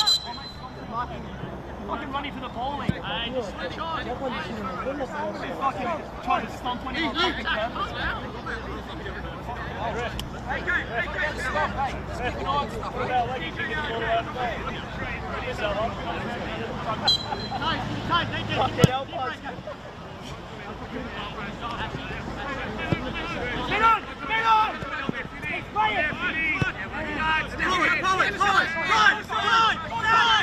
Fucking running for the ball, mate. Hey, just switch on. Fucking trying to stomp when he's fucking purpose. Hey, go, hey, go, stop, hey. Keep an eye on stuff. Nice, nice, thank you. Fucking help us. Get on, get on! Play it! Forward, forward, forward! Run, run, run!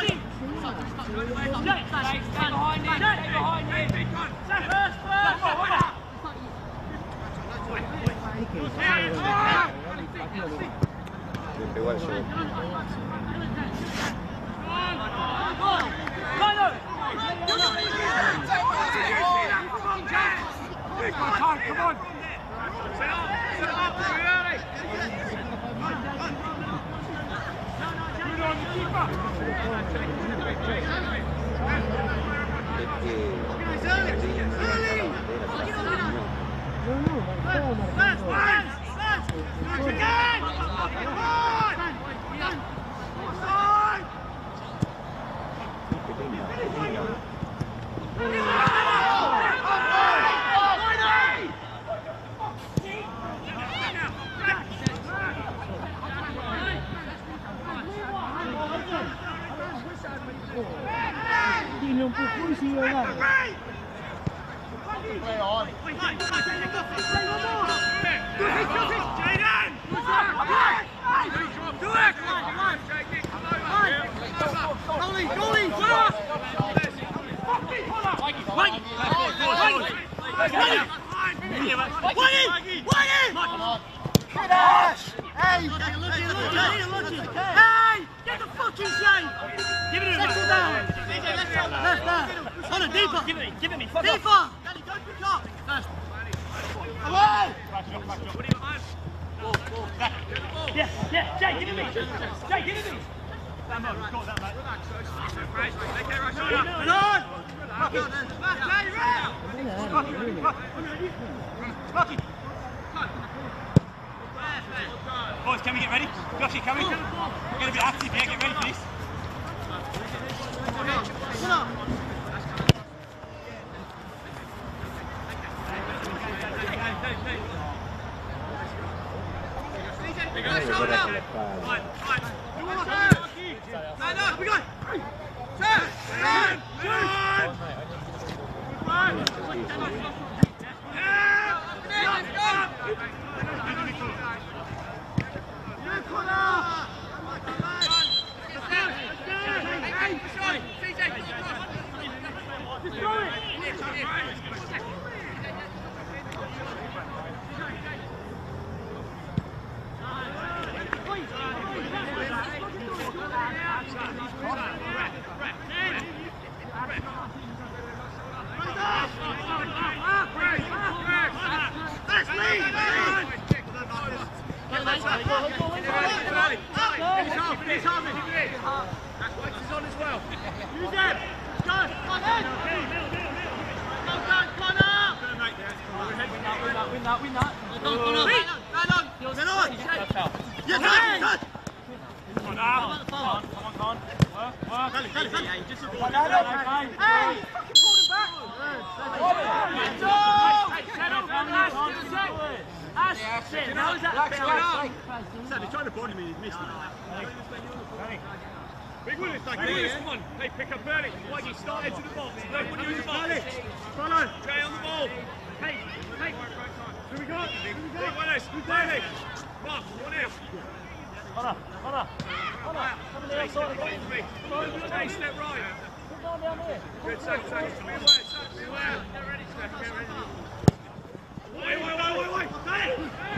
Stay behind him, stay behind him! Stay first, first! Igual yo. Come on! Set up! Set up! Early! Good on the keeper! Fast, fast, fast! Again! Come on! Offside! Y lo empujó y siguió dando. Hey, look at, look at, look at, hey, get the fucking shame. Give it to him. Settle down. Left there. On it, deeper. Give it me, give it me. Deeper. Daddy, go pick up. First. Away. Yeah, yeah, Jay, give it me. Jay, give it me. That man, got that man. Come on. Jay, round. Rocky. Boys, can we get ready? Joshy, can we? We're going to be active here, get ready for this. Come on. We go! Turn! Turn! Turn! Yeah! Finish half, finish half. That's what is on as well. Use them. Go. Come on, in. Go, go, come on up. Win that, win that, win that, win that. Go, go, go. Right on. Get on. Yeah, touch, touch. Come on now. Come on, come on, come on. Work, work. Dale, dale, dale. Just look at that. Hey, fucking pull him back. Get off. Settle, Ash. Ash, shit. How is that? He's trying to body me. He's missed it. Big Willis, like Big Willis, come on. Hey, pick up early. Why he started to the box? No, put you in the box. Come on. Jay on the ball. Hey, hey. Who we got? Who we got? Big Willis. Who's there? Mark, one here. Hold on, hold on. Hold on. Come on the outside of the ball. Come on, hey, step right. Put down down here. Good, Sack, Sack. Be aware, Sack, be aware. Get ready, Sack, get ready. Wait, wait, wait, wait, wait. Hey!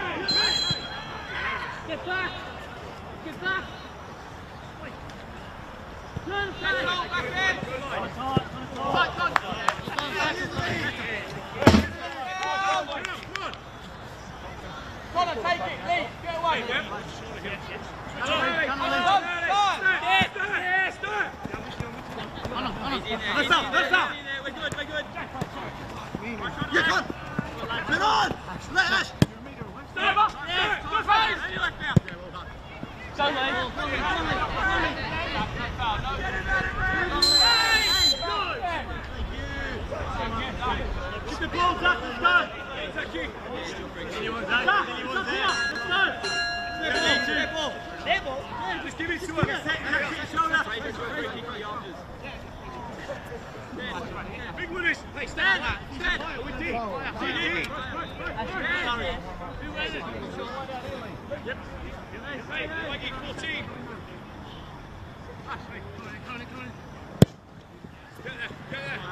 Get back! Get back! Turn back! Back in! Good line. Back on! Back on! Come on, take it, Lee! Get away! Come on, come on! Yes, do it! Come on, come on! Let's up, let's up! We're good, we're good! Yeah, come on! Get on! Let Ash! Step up! Yeah! Good face! Go, mate! Get the ball, Zach! Let's go! Zach, you! Anyone's out? Zach, it's up here! Let's go! Net ball! Net ball? Yeah, just give it to him! Shoulder! Big Willis! Hey, stand! Stand! We did! We did! Yep. Hey, Mikey, fourteen! Hey, come on, come on, come on. Get there, get there!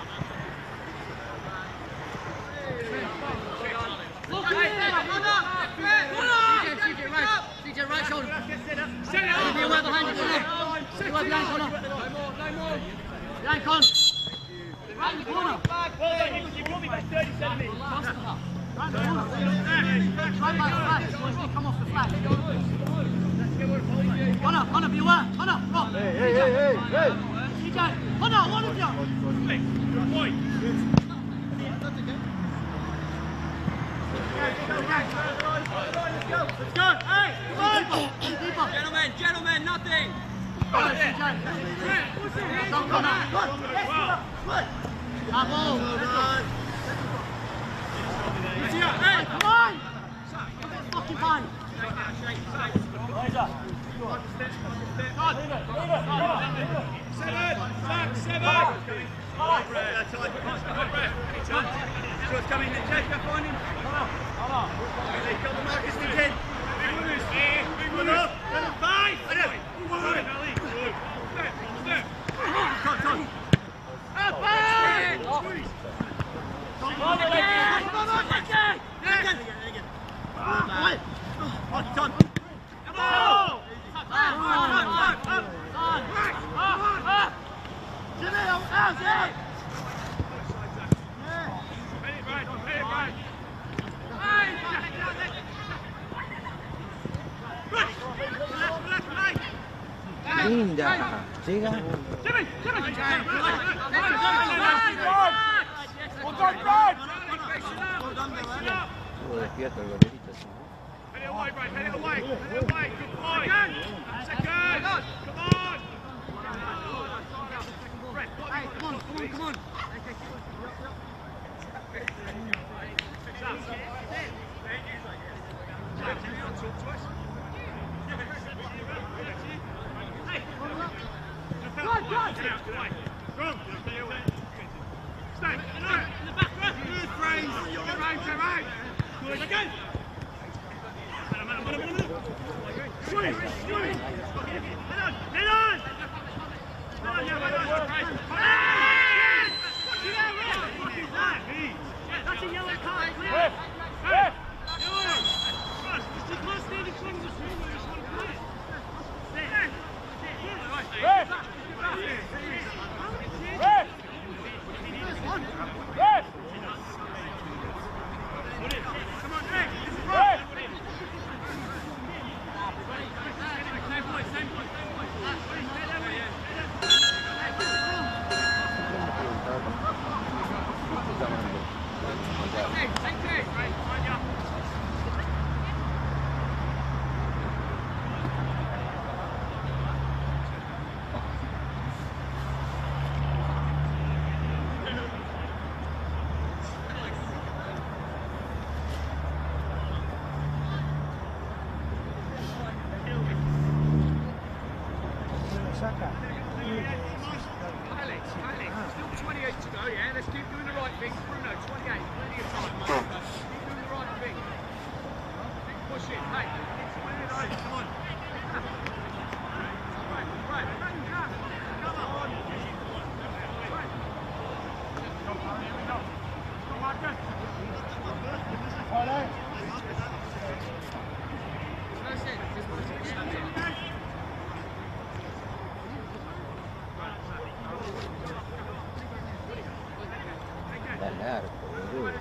Look at it! Run up! Run up! C J, right! C J, right shoulder! Set it up! Be aware behind you, Connor! Be aware behind Connor! No more, no more! Behind Connor! Right in the corner! Well done, you, you brought me back thirty centimetres. Right in the corner! Right by the flag, so as they come off the flag. Connor, Connor, be aware! Connor, Rob! Hey, hey, hey, hey! Hey! C J! Connor, one of you! Hey, good point! Let's go! Hey! Come on! Gentlemen, gentlemen, nothing! Come on, C J! Come on, Connor! Come on! Hey, come on! That's fucking fine! Seven! Back, seven! Shot's coming in, Jake, go find him! Come on! Come on! They got the Marcus in ten! Big one is here! Big one up! Five! Good! Good! Step! Step! Come, come! Up! Squeeze! Come on, again! Come on, again! Again! Again! Right! Mark, John! Come on! Up! Up! Up! Up! Up! Jimmy, out! Out! Yeah! Ready, right! Ready, right! Linda, llega. Jimmy! Jimmy! Estuvo despierto el golerito. Head it away, Brad. Head it away. Head it away. Good boy. Second. Come on. Brad, come on, come on, come on. Talk to us. Hey, good, good. Strong. Stay. In the back, Brad. Good frames. Good frames, right. Good again. Swing! Swing! Head on! Head on! Head on, yeah, head on! What is that? That's a yellow card! Ref! Ref! Yellow! Russ, you can't stand in front of the swing where you just want to play it. Ref! Ref! Ref! Come on, Ref! Ref! push it. Hey, come on. Right, right. Come on. Here we go. Come on, Marcus. Dall'arco, lui.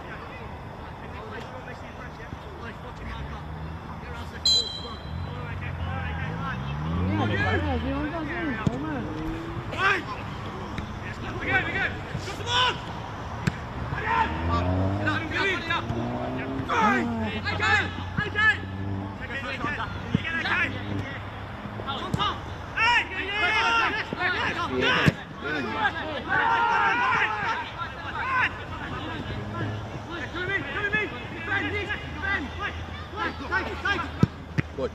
Good.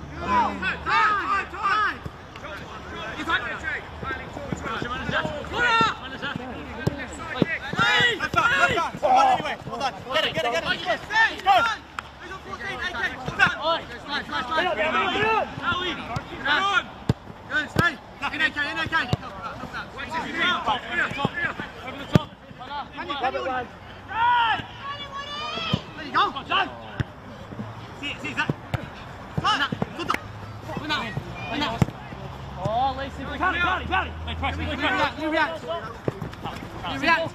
Get it, get it, get it. Go. Good, stay. In A K, in A K. Over the top. Grab it, lad. There you go. Done. See it, see that. Oh, Lacey, got it, got it, got it. You react, you react. You react.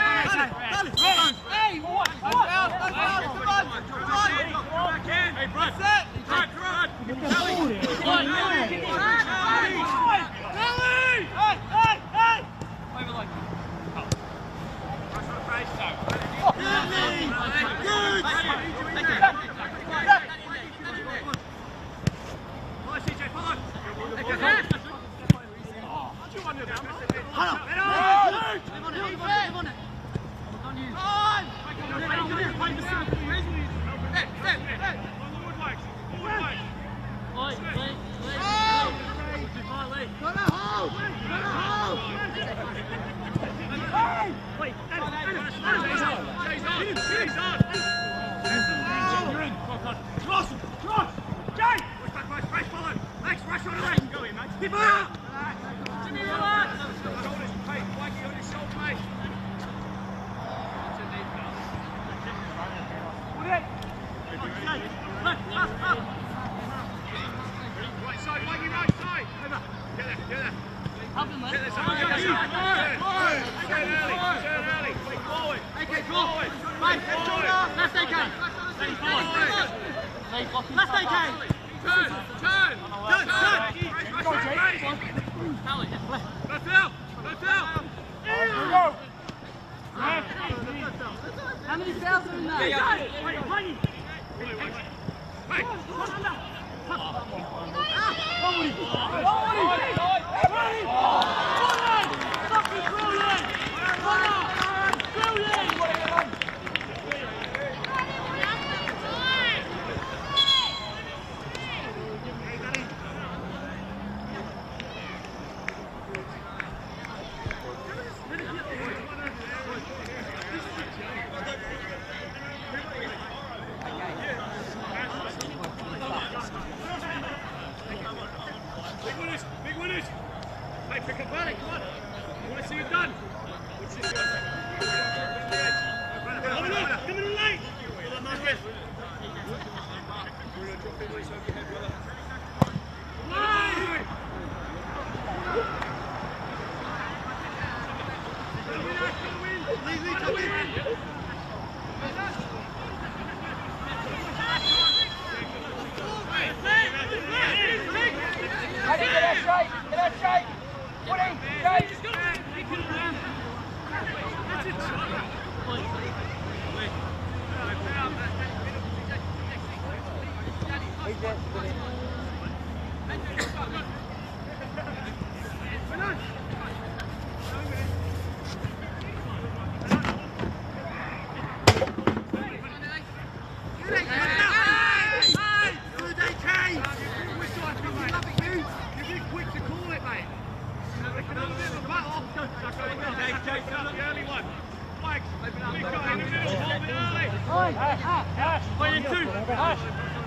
Hey, what? What? Come on, come on. Hey, Brad. Set. Brad, Brad. Kelly. Kelly. Hey, hey, hey. Over line. How many fouls are in there?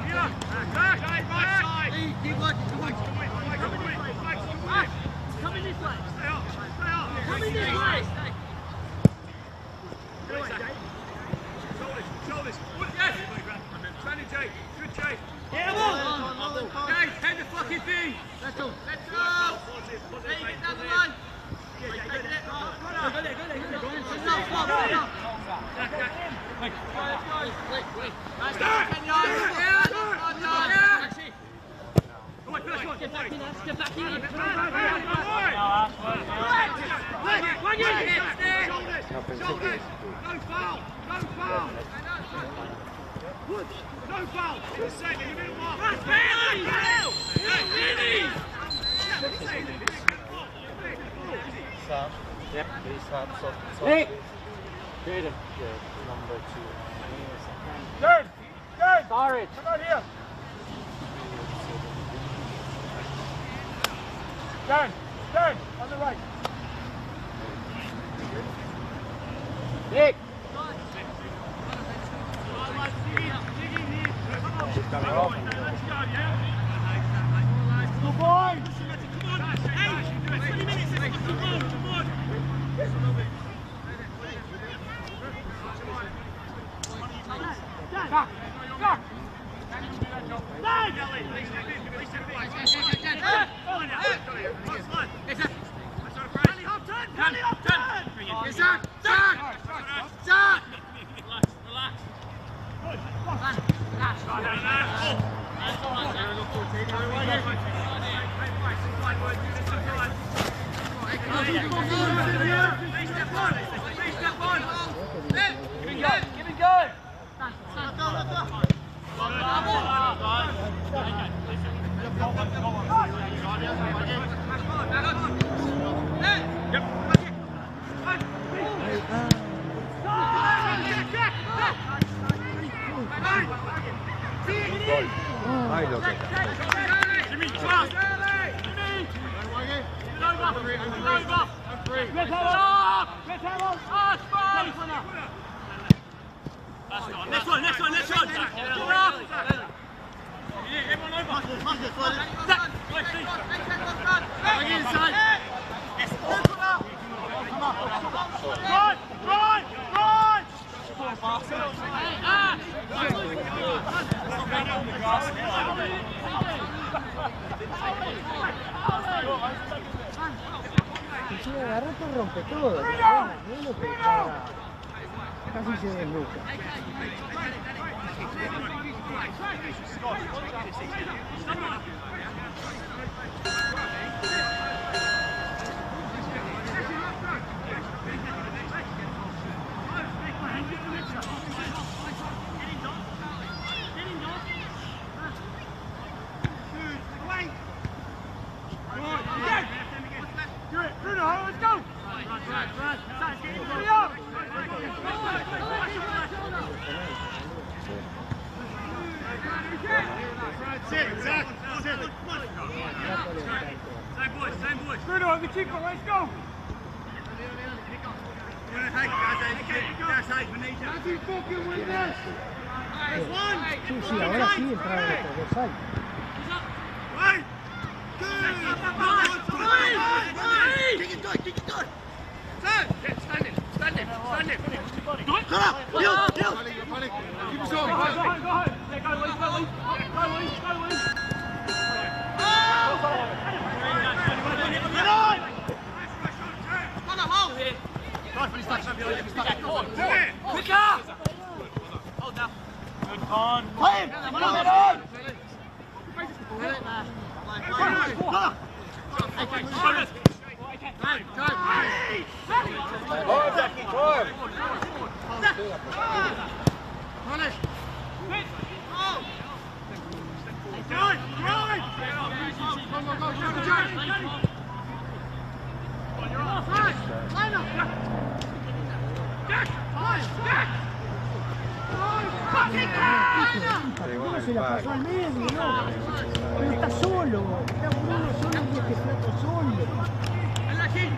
Se la pasó al medio, no. Pero está solo. Está uno solo y este flaco solo.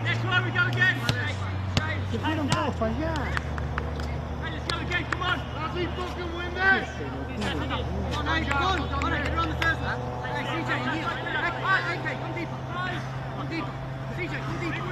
Se fueron todos para allá. we fucking win this! Come on, get on, get on the first one. Hey, C J, in here. Hey, okay, come deeper. Come deeper. C J, come deeper.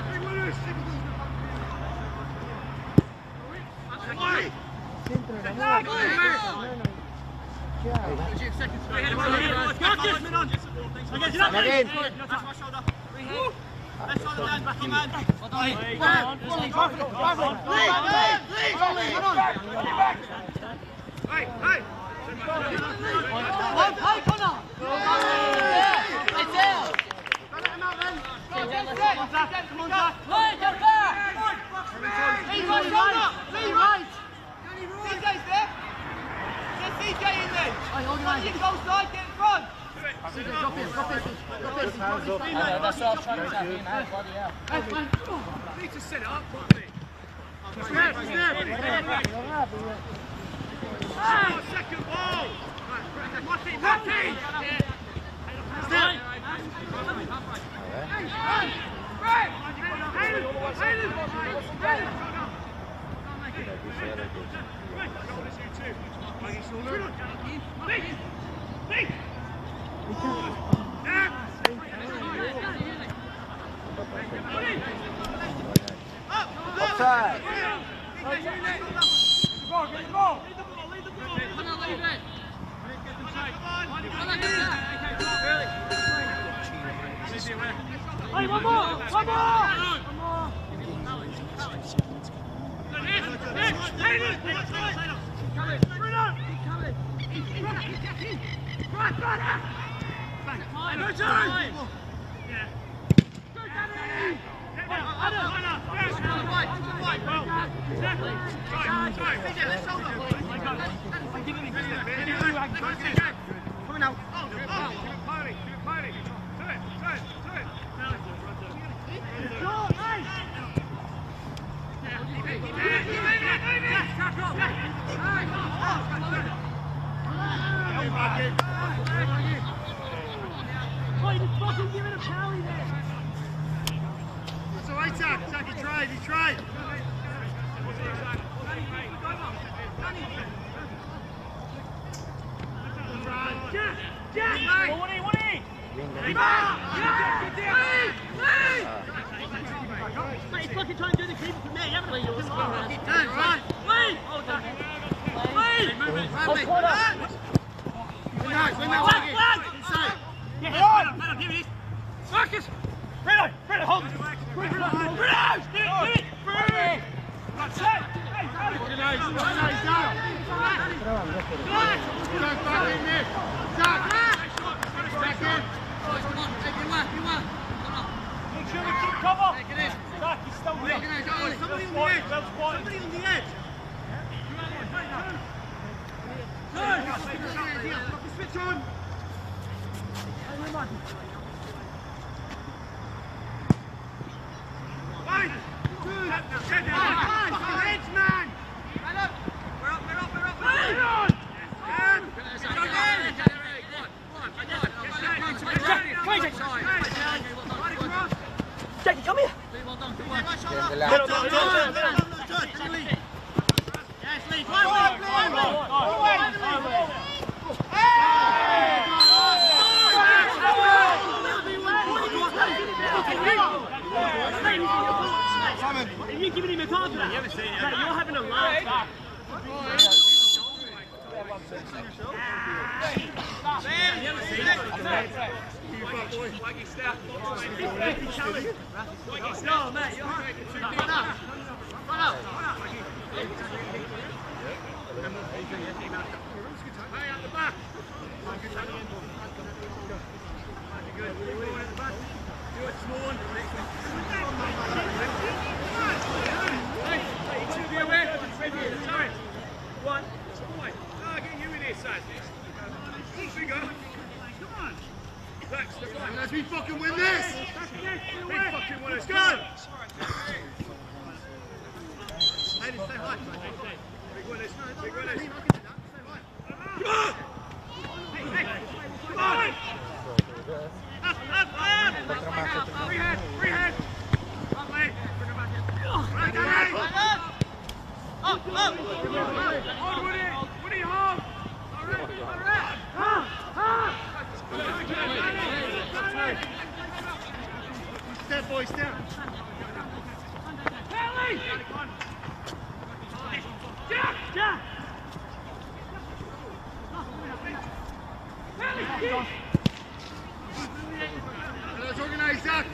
That's what I was trying to tell him. Need to set it up properly. Snap, snap. Second ball. Matty, Matty. Snap. Offside. Hey, one more! One more! One more! Come on now. That's all right, Zach. Zach, he tried. He tried. Jack! Jack! What are you? What are you? Mate, he's fucking trying to do the keeper for me, haven't we? Turn, right! Wait! Oh, Jack! Wait! Move it! Move it! Win that! Win that one! Inside! Yeah, Fredo! Fredo, give me this! Marcus! Fredo! Fredo, hold it! Fredo! Fredo! Give it! Fredo! That's it! Hey, Fredo! Organise! Organise down! Go back in there! Zach! Back in! Come on, take it away, you want. Make sure we keep cover. Take it in. Zach, he's still there. Somebody on the edge. Somebody on the edge. No! Switch on. Right. Good. Set it up. Fucking edge, man. We're up, we're up, we're up. We're on. Jackie, come here! Get up, get up, get up! Yes, Lee, play away, play away! Are you giving him a card for that? You're having a laugh. No, mate, you're right. Run up. Run up. Hey, at the back. Do it small. Hey, you should be aware. Sorry. One. Oh, get you in here, son. Finger. Come on. Let's we fucking win this. We fucking win. Let's go. Hayden, stay high. Big winners. Big winners. Come on. Hey, come on. Up, up, up. Free head. Free head. Up, leg. Bring him back in. Right, Danny. Up, up. Up. Step, boys, step. Jack! Jack! Let's organize, Jack.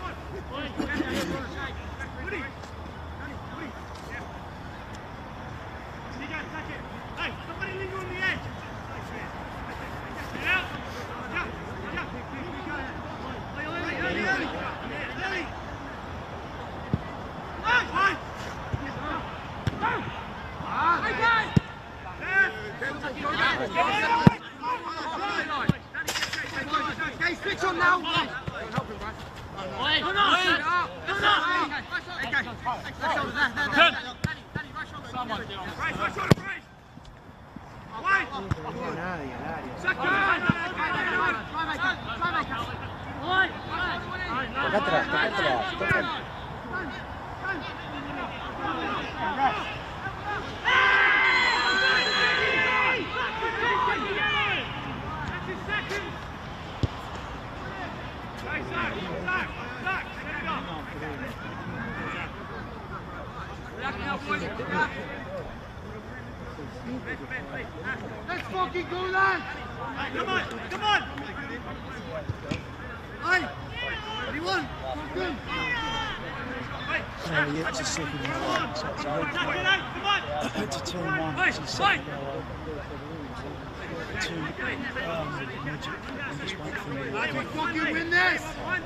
Hey, somebody linger on the edge. Get out. Jack! Jack! Hey, switch on now. Toca atrás, toca atrás, toca. Let's fucking go, lads! Hey, come on, come on! Hey, anyone? Good. So yeah, it's a second one. So it's a red card. It's a two and one. It's a second goal. Two, um, Magic. I'm just waiting for him. Let's fucking win this!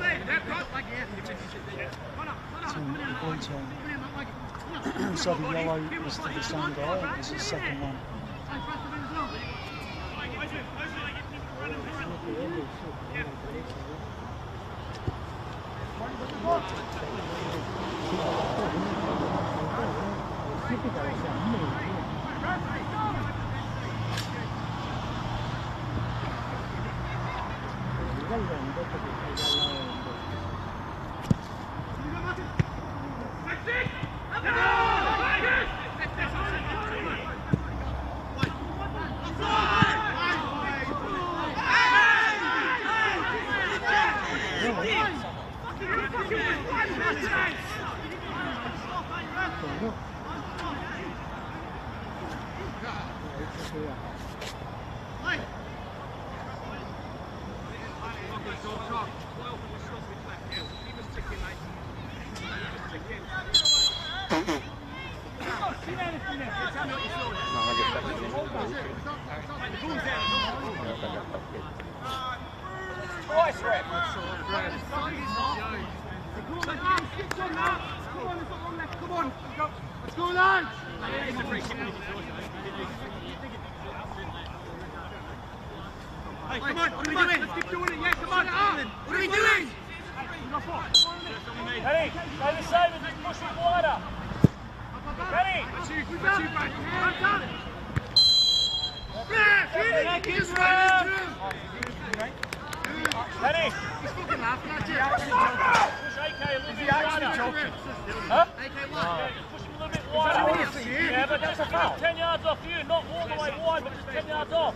Two, one turn. So the yellow is to the same guy. It's his second one. Let's go, lads! Hey, come on, what are we doing? Let's keep doing it, yeah, come on. What are we doing? Kenny, stay the same and just push it wider. Kenny! That's you, that's you, back. Yeah, Kenny, just run through. Kenny! He's fucking laughing at you. Push A K a little bit wider. Huh? A K what? Push him a little bit wider. Yeah, but that's a foul. ten yards off you, not all the way wide, but just ten yards off.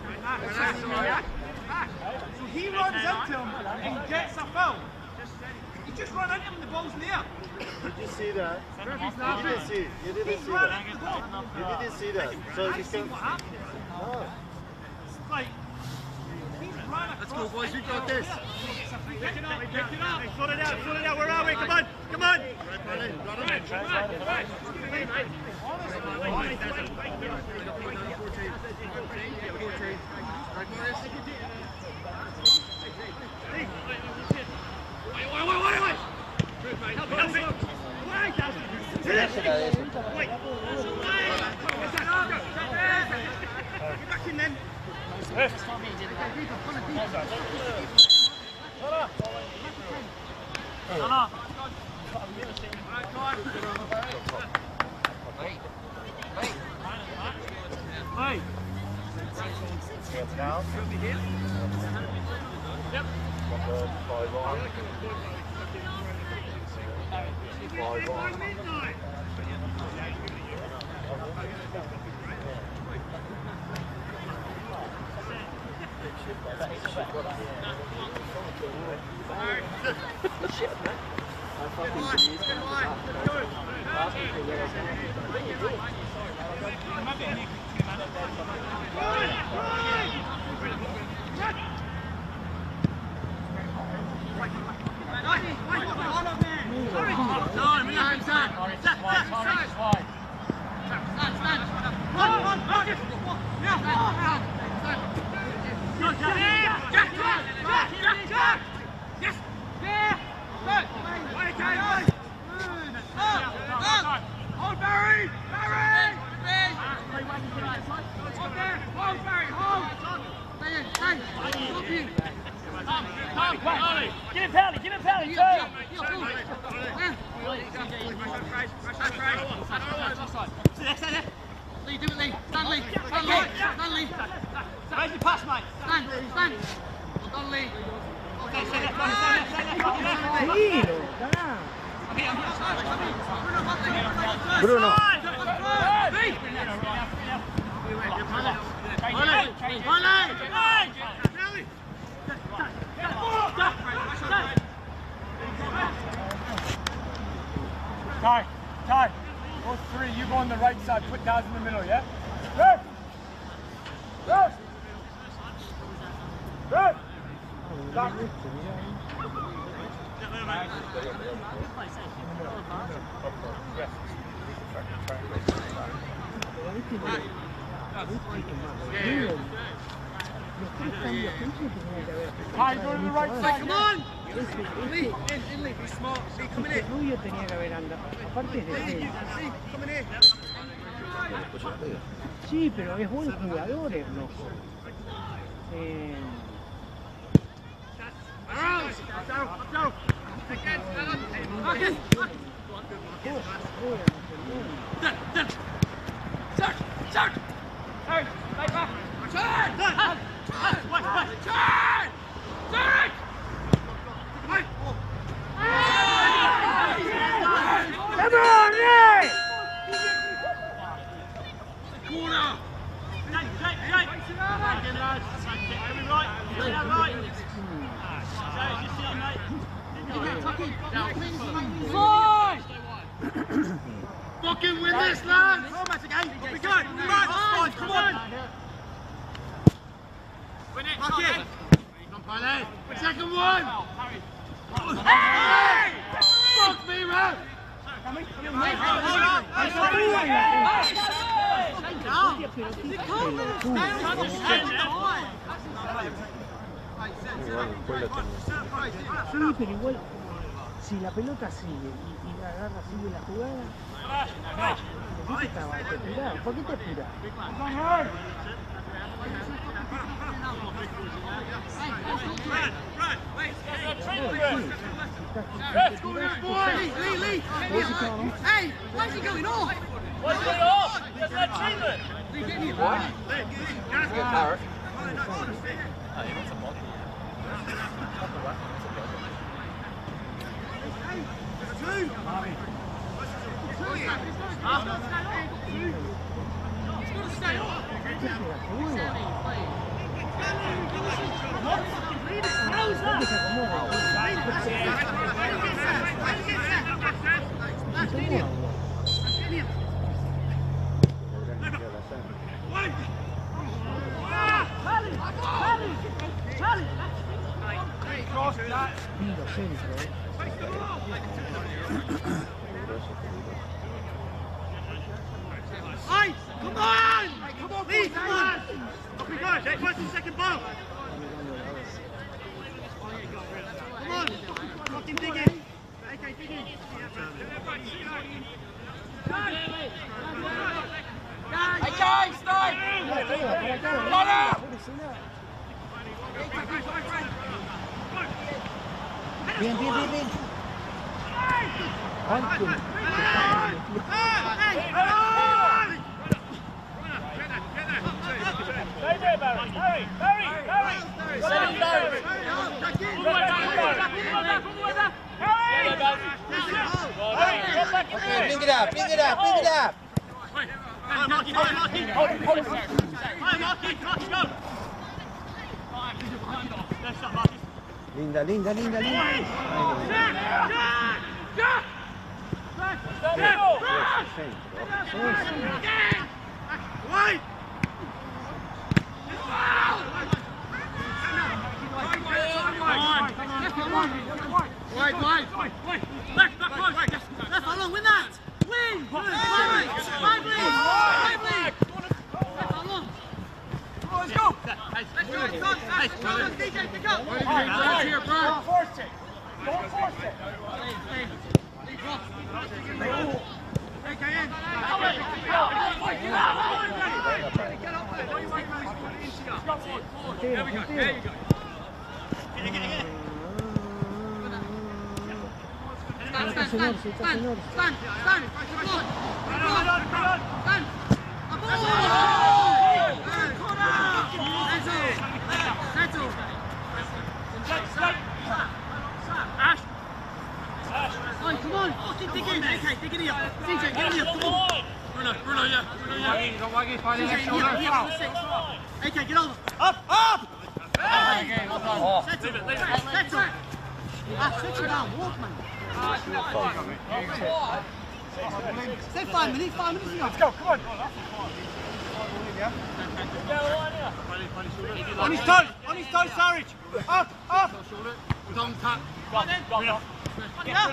So he runs into him and gets a foul. He just ran into him and the ball's in the air. Did you see that? You didn't see it. You didn't see that. You didn't see that. So he's going. No. It's like. Let's go, boys. We got this. Pick it up, pick it up. Hey, sort it out, sort it out. Where are we? Come on, come on. Back in then. Hey. Now. Yep. Five on. Five on. Bruno. Ty, Ty, those three, you go on the right side, put Daz in the middle, yeah? Good! Good! Good! Stop. Ty, go to the right side, come on! Lee, in, in, Lee, be smart. Lee, coming in. Rubio tenía que haber andado. Aparte de Lee, coming in. Sí, pero es buen jugador, ¿no? Eh... Fucking win this, lads! We go! Right, come on! Win it, Mark it! Second one! Hey! Fuck me, man! Sí, pero igual, si la pelota sigue y, y la agarra, sigue la jugada, ¿por qué te estabas apurado? ¿Por qué te apuras? Hey, where's he going off? What's going off? That's not treatment. What? Parrot. Hey, come on! Come on, please, come on! Off we go, take first and second ball! Come on! Fucking dig in! Okay, dig in! Hey guys, stay! Run up! Bien, bien, bien, bien. Stay there, Barry! Barry! Barry! Barry! Send him down! All the way back! All the way back! All the way back! Harry! Harry, get back in there! Pick it up, pick it up, pick it up! Marky, Marky, Marky! Hold it, hold it! Hi, Marky, Marky, go! Linda, linda, linda, linda. Wide, wide. Left, back, close. Left, along, win that. Win. Five, five, lead. Five, lead. Left, along. Let's go. Let's go. Hey, D J, pick up. Right here, bro. Don't force it. Don't force it. Hey, get in. There we go. There you go. Get it, get it, get it. Stand, stand, stand, stand, stand, stand, stand, come on, come on, come on, stand, up on, settle, settle, Ash, on, come on, keep digging, okay, dig it here, C J, get in here, come on, Bruno, Bruno, yeah, Bruno, yeah, C J, here, here, six, okay, get over, up, up, settle, settle, ah, settle down, walk, man. Stay five minutes, five minutes ago. Let's go, come on. On his toes, on his toes, Sarich. Up, up. Don't tap. Go, go, go. Yeah.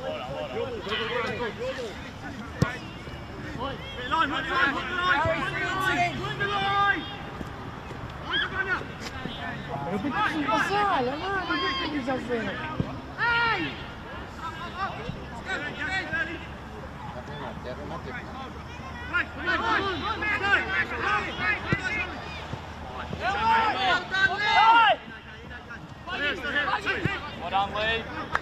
Line, line, line, line. Pero ¿qué te pasa? La mano, ¿qué quieres hacer? ¡Ay! Well done, Lee.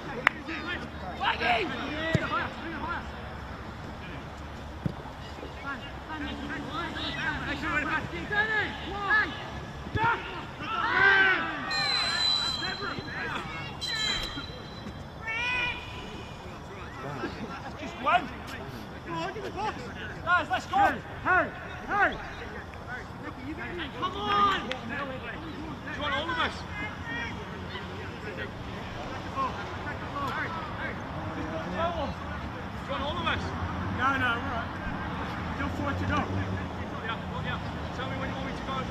Just one. Come on, get the box. Guys, let's go. Hurry, hurry. Come on. Do you want all of us? Do you want all of us? No, no, we're all right. Still four to go. Yeah, yeah. Tell me when you want me to go.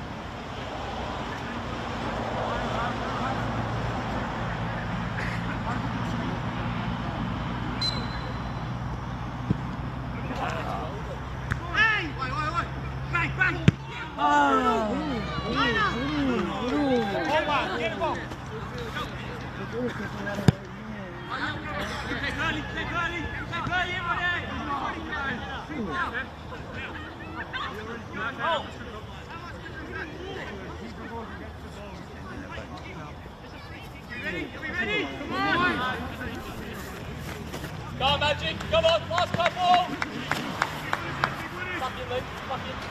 Go on, Magic. Come on, last couple. Fuck it, Lee. Fuck it.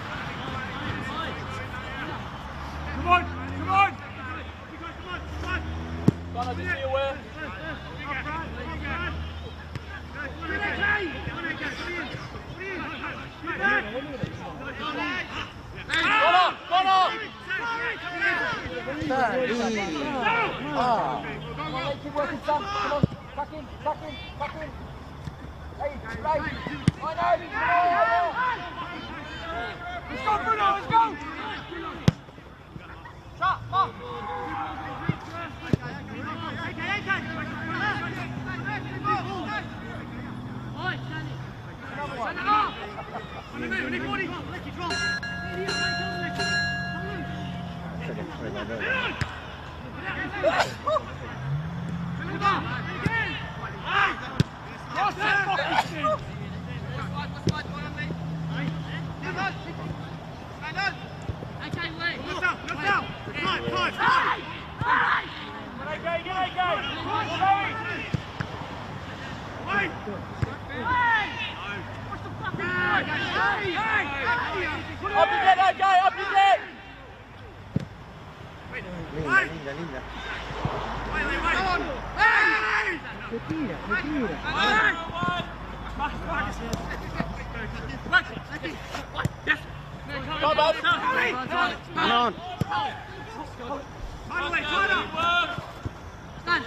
Come on, come on. Gun, I just see you where. Connor, Connor. Come on, keep working, son. Come on, tuck in, tuck in, tuck in. Hey, right. I know. Let's go, Bruno, let's go. Shot, mark. Up you get, that guy, up you get! Linda, linda, linda. ¿Qué tira? ¿Qué tira? Come on! Come on. Stand.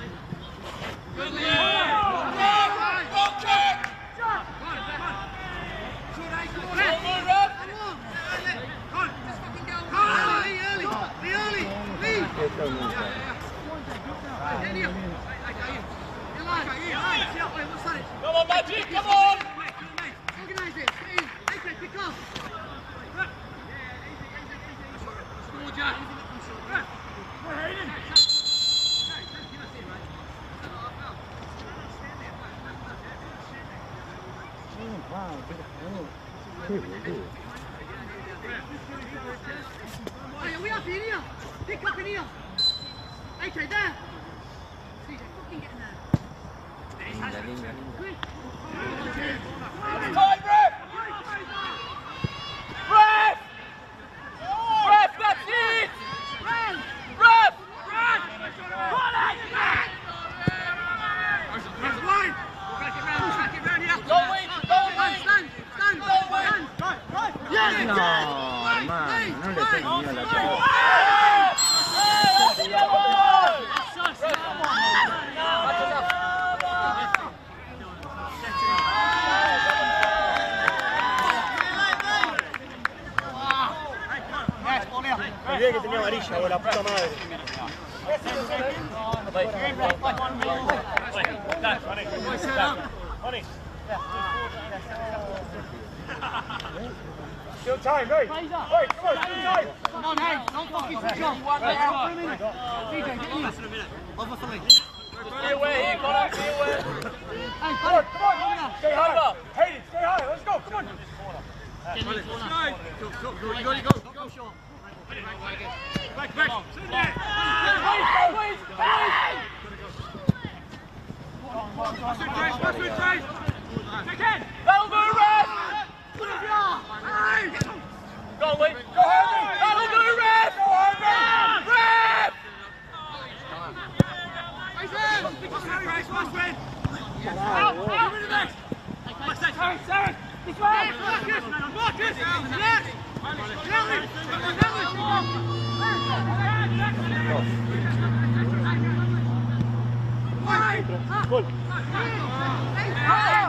Come on, Magic, come on! Organise it. Okay, pick up. Score, Jack. Hey, are we up in here? Pick up in here. Okay, there. C J, fucking get in there. Time, ref! Ref! Ref, that's it! Ref! Ref! Ref, line. Track it round, track it round here. Go away, go away! Stand, stand, Go away! stand. Yes, No, yes. man, no le tengo miedo a la Hey, that's yellow! Me olvidé que tenía amarilla, o la puta madre. Still time, right? Wait, come on, still time. Come on, hey, don't fucking switch off. One Wait, down. for a minute. C J, get in. Over for me. Be aware here, Connor, be aware. Hey, Come on, come on. Stay high. Hayden, stay high. Let's go, come on. Let's go. Go, go, go, go, go. Go, Sean. Back, back. Sit there. Please, please. Concentrate, concentrate. Take it. That'll do, Ref. Go on, Lee. Go Harvey. That'll do, Ref. Go Harvey. Ref. Out, out. Give it to next. Sarah, Sarah. This way. Marcus. Marcus. Yes. Gol. Hey!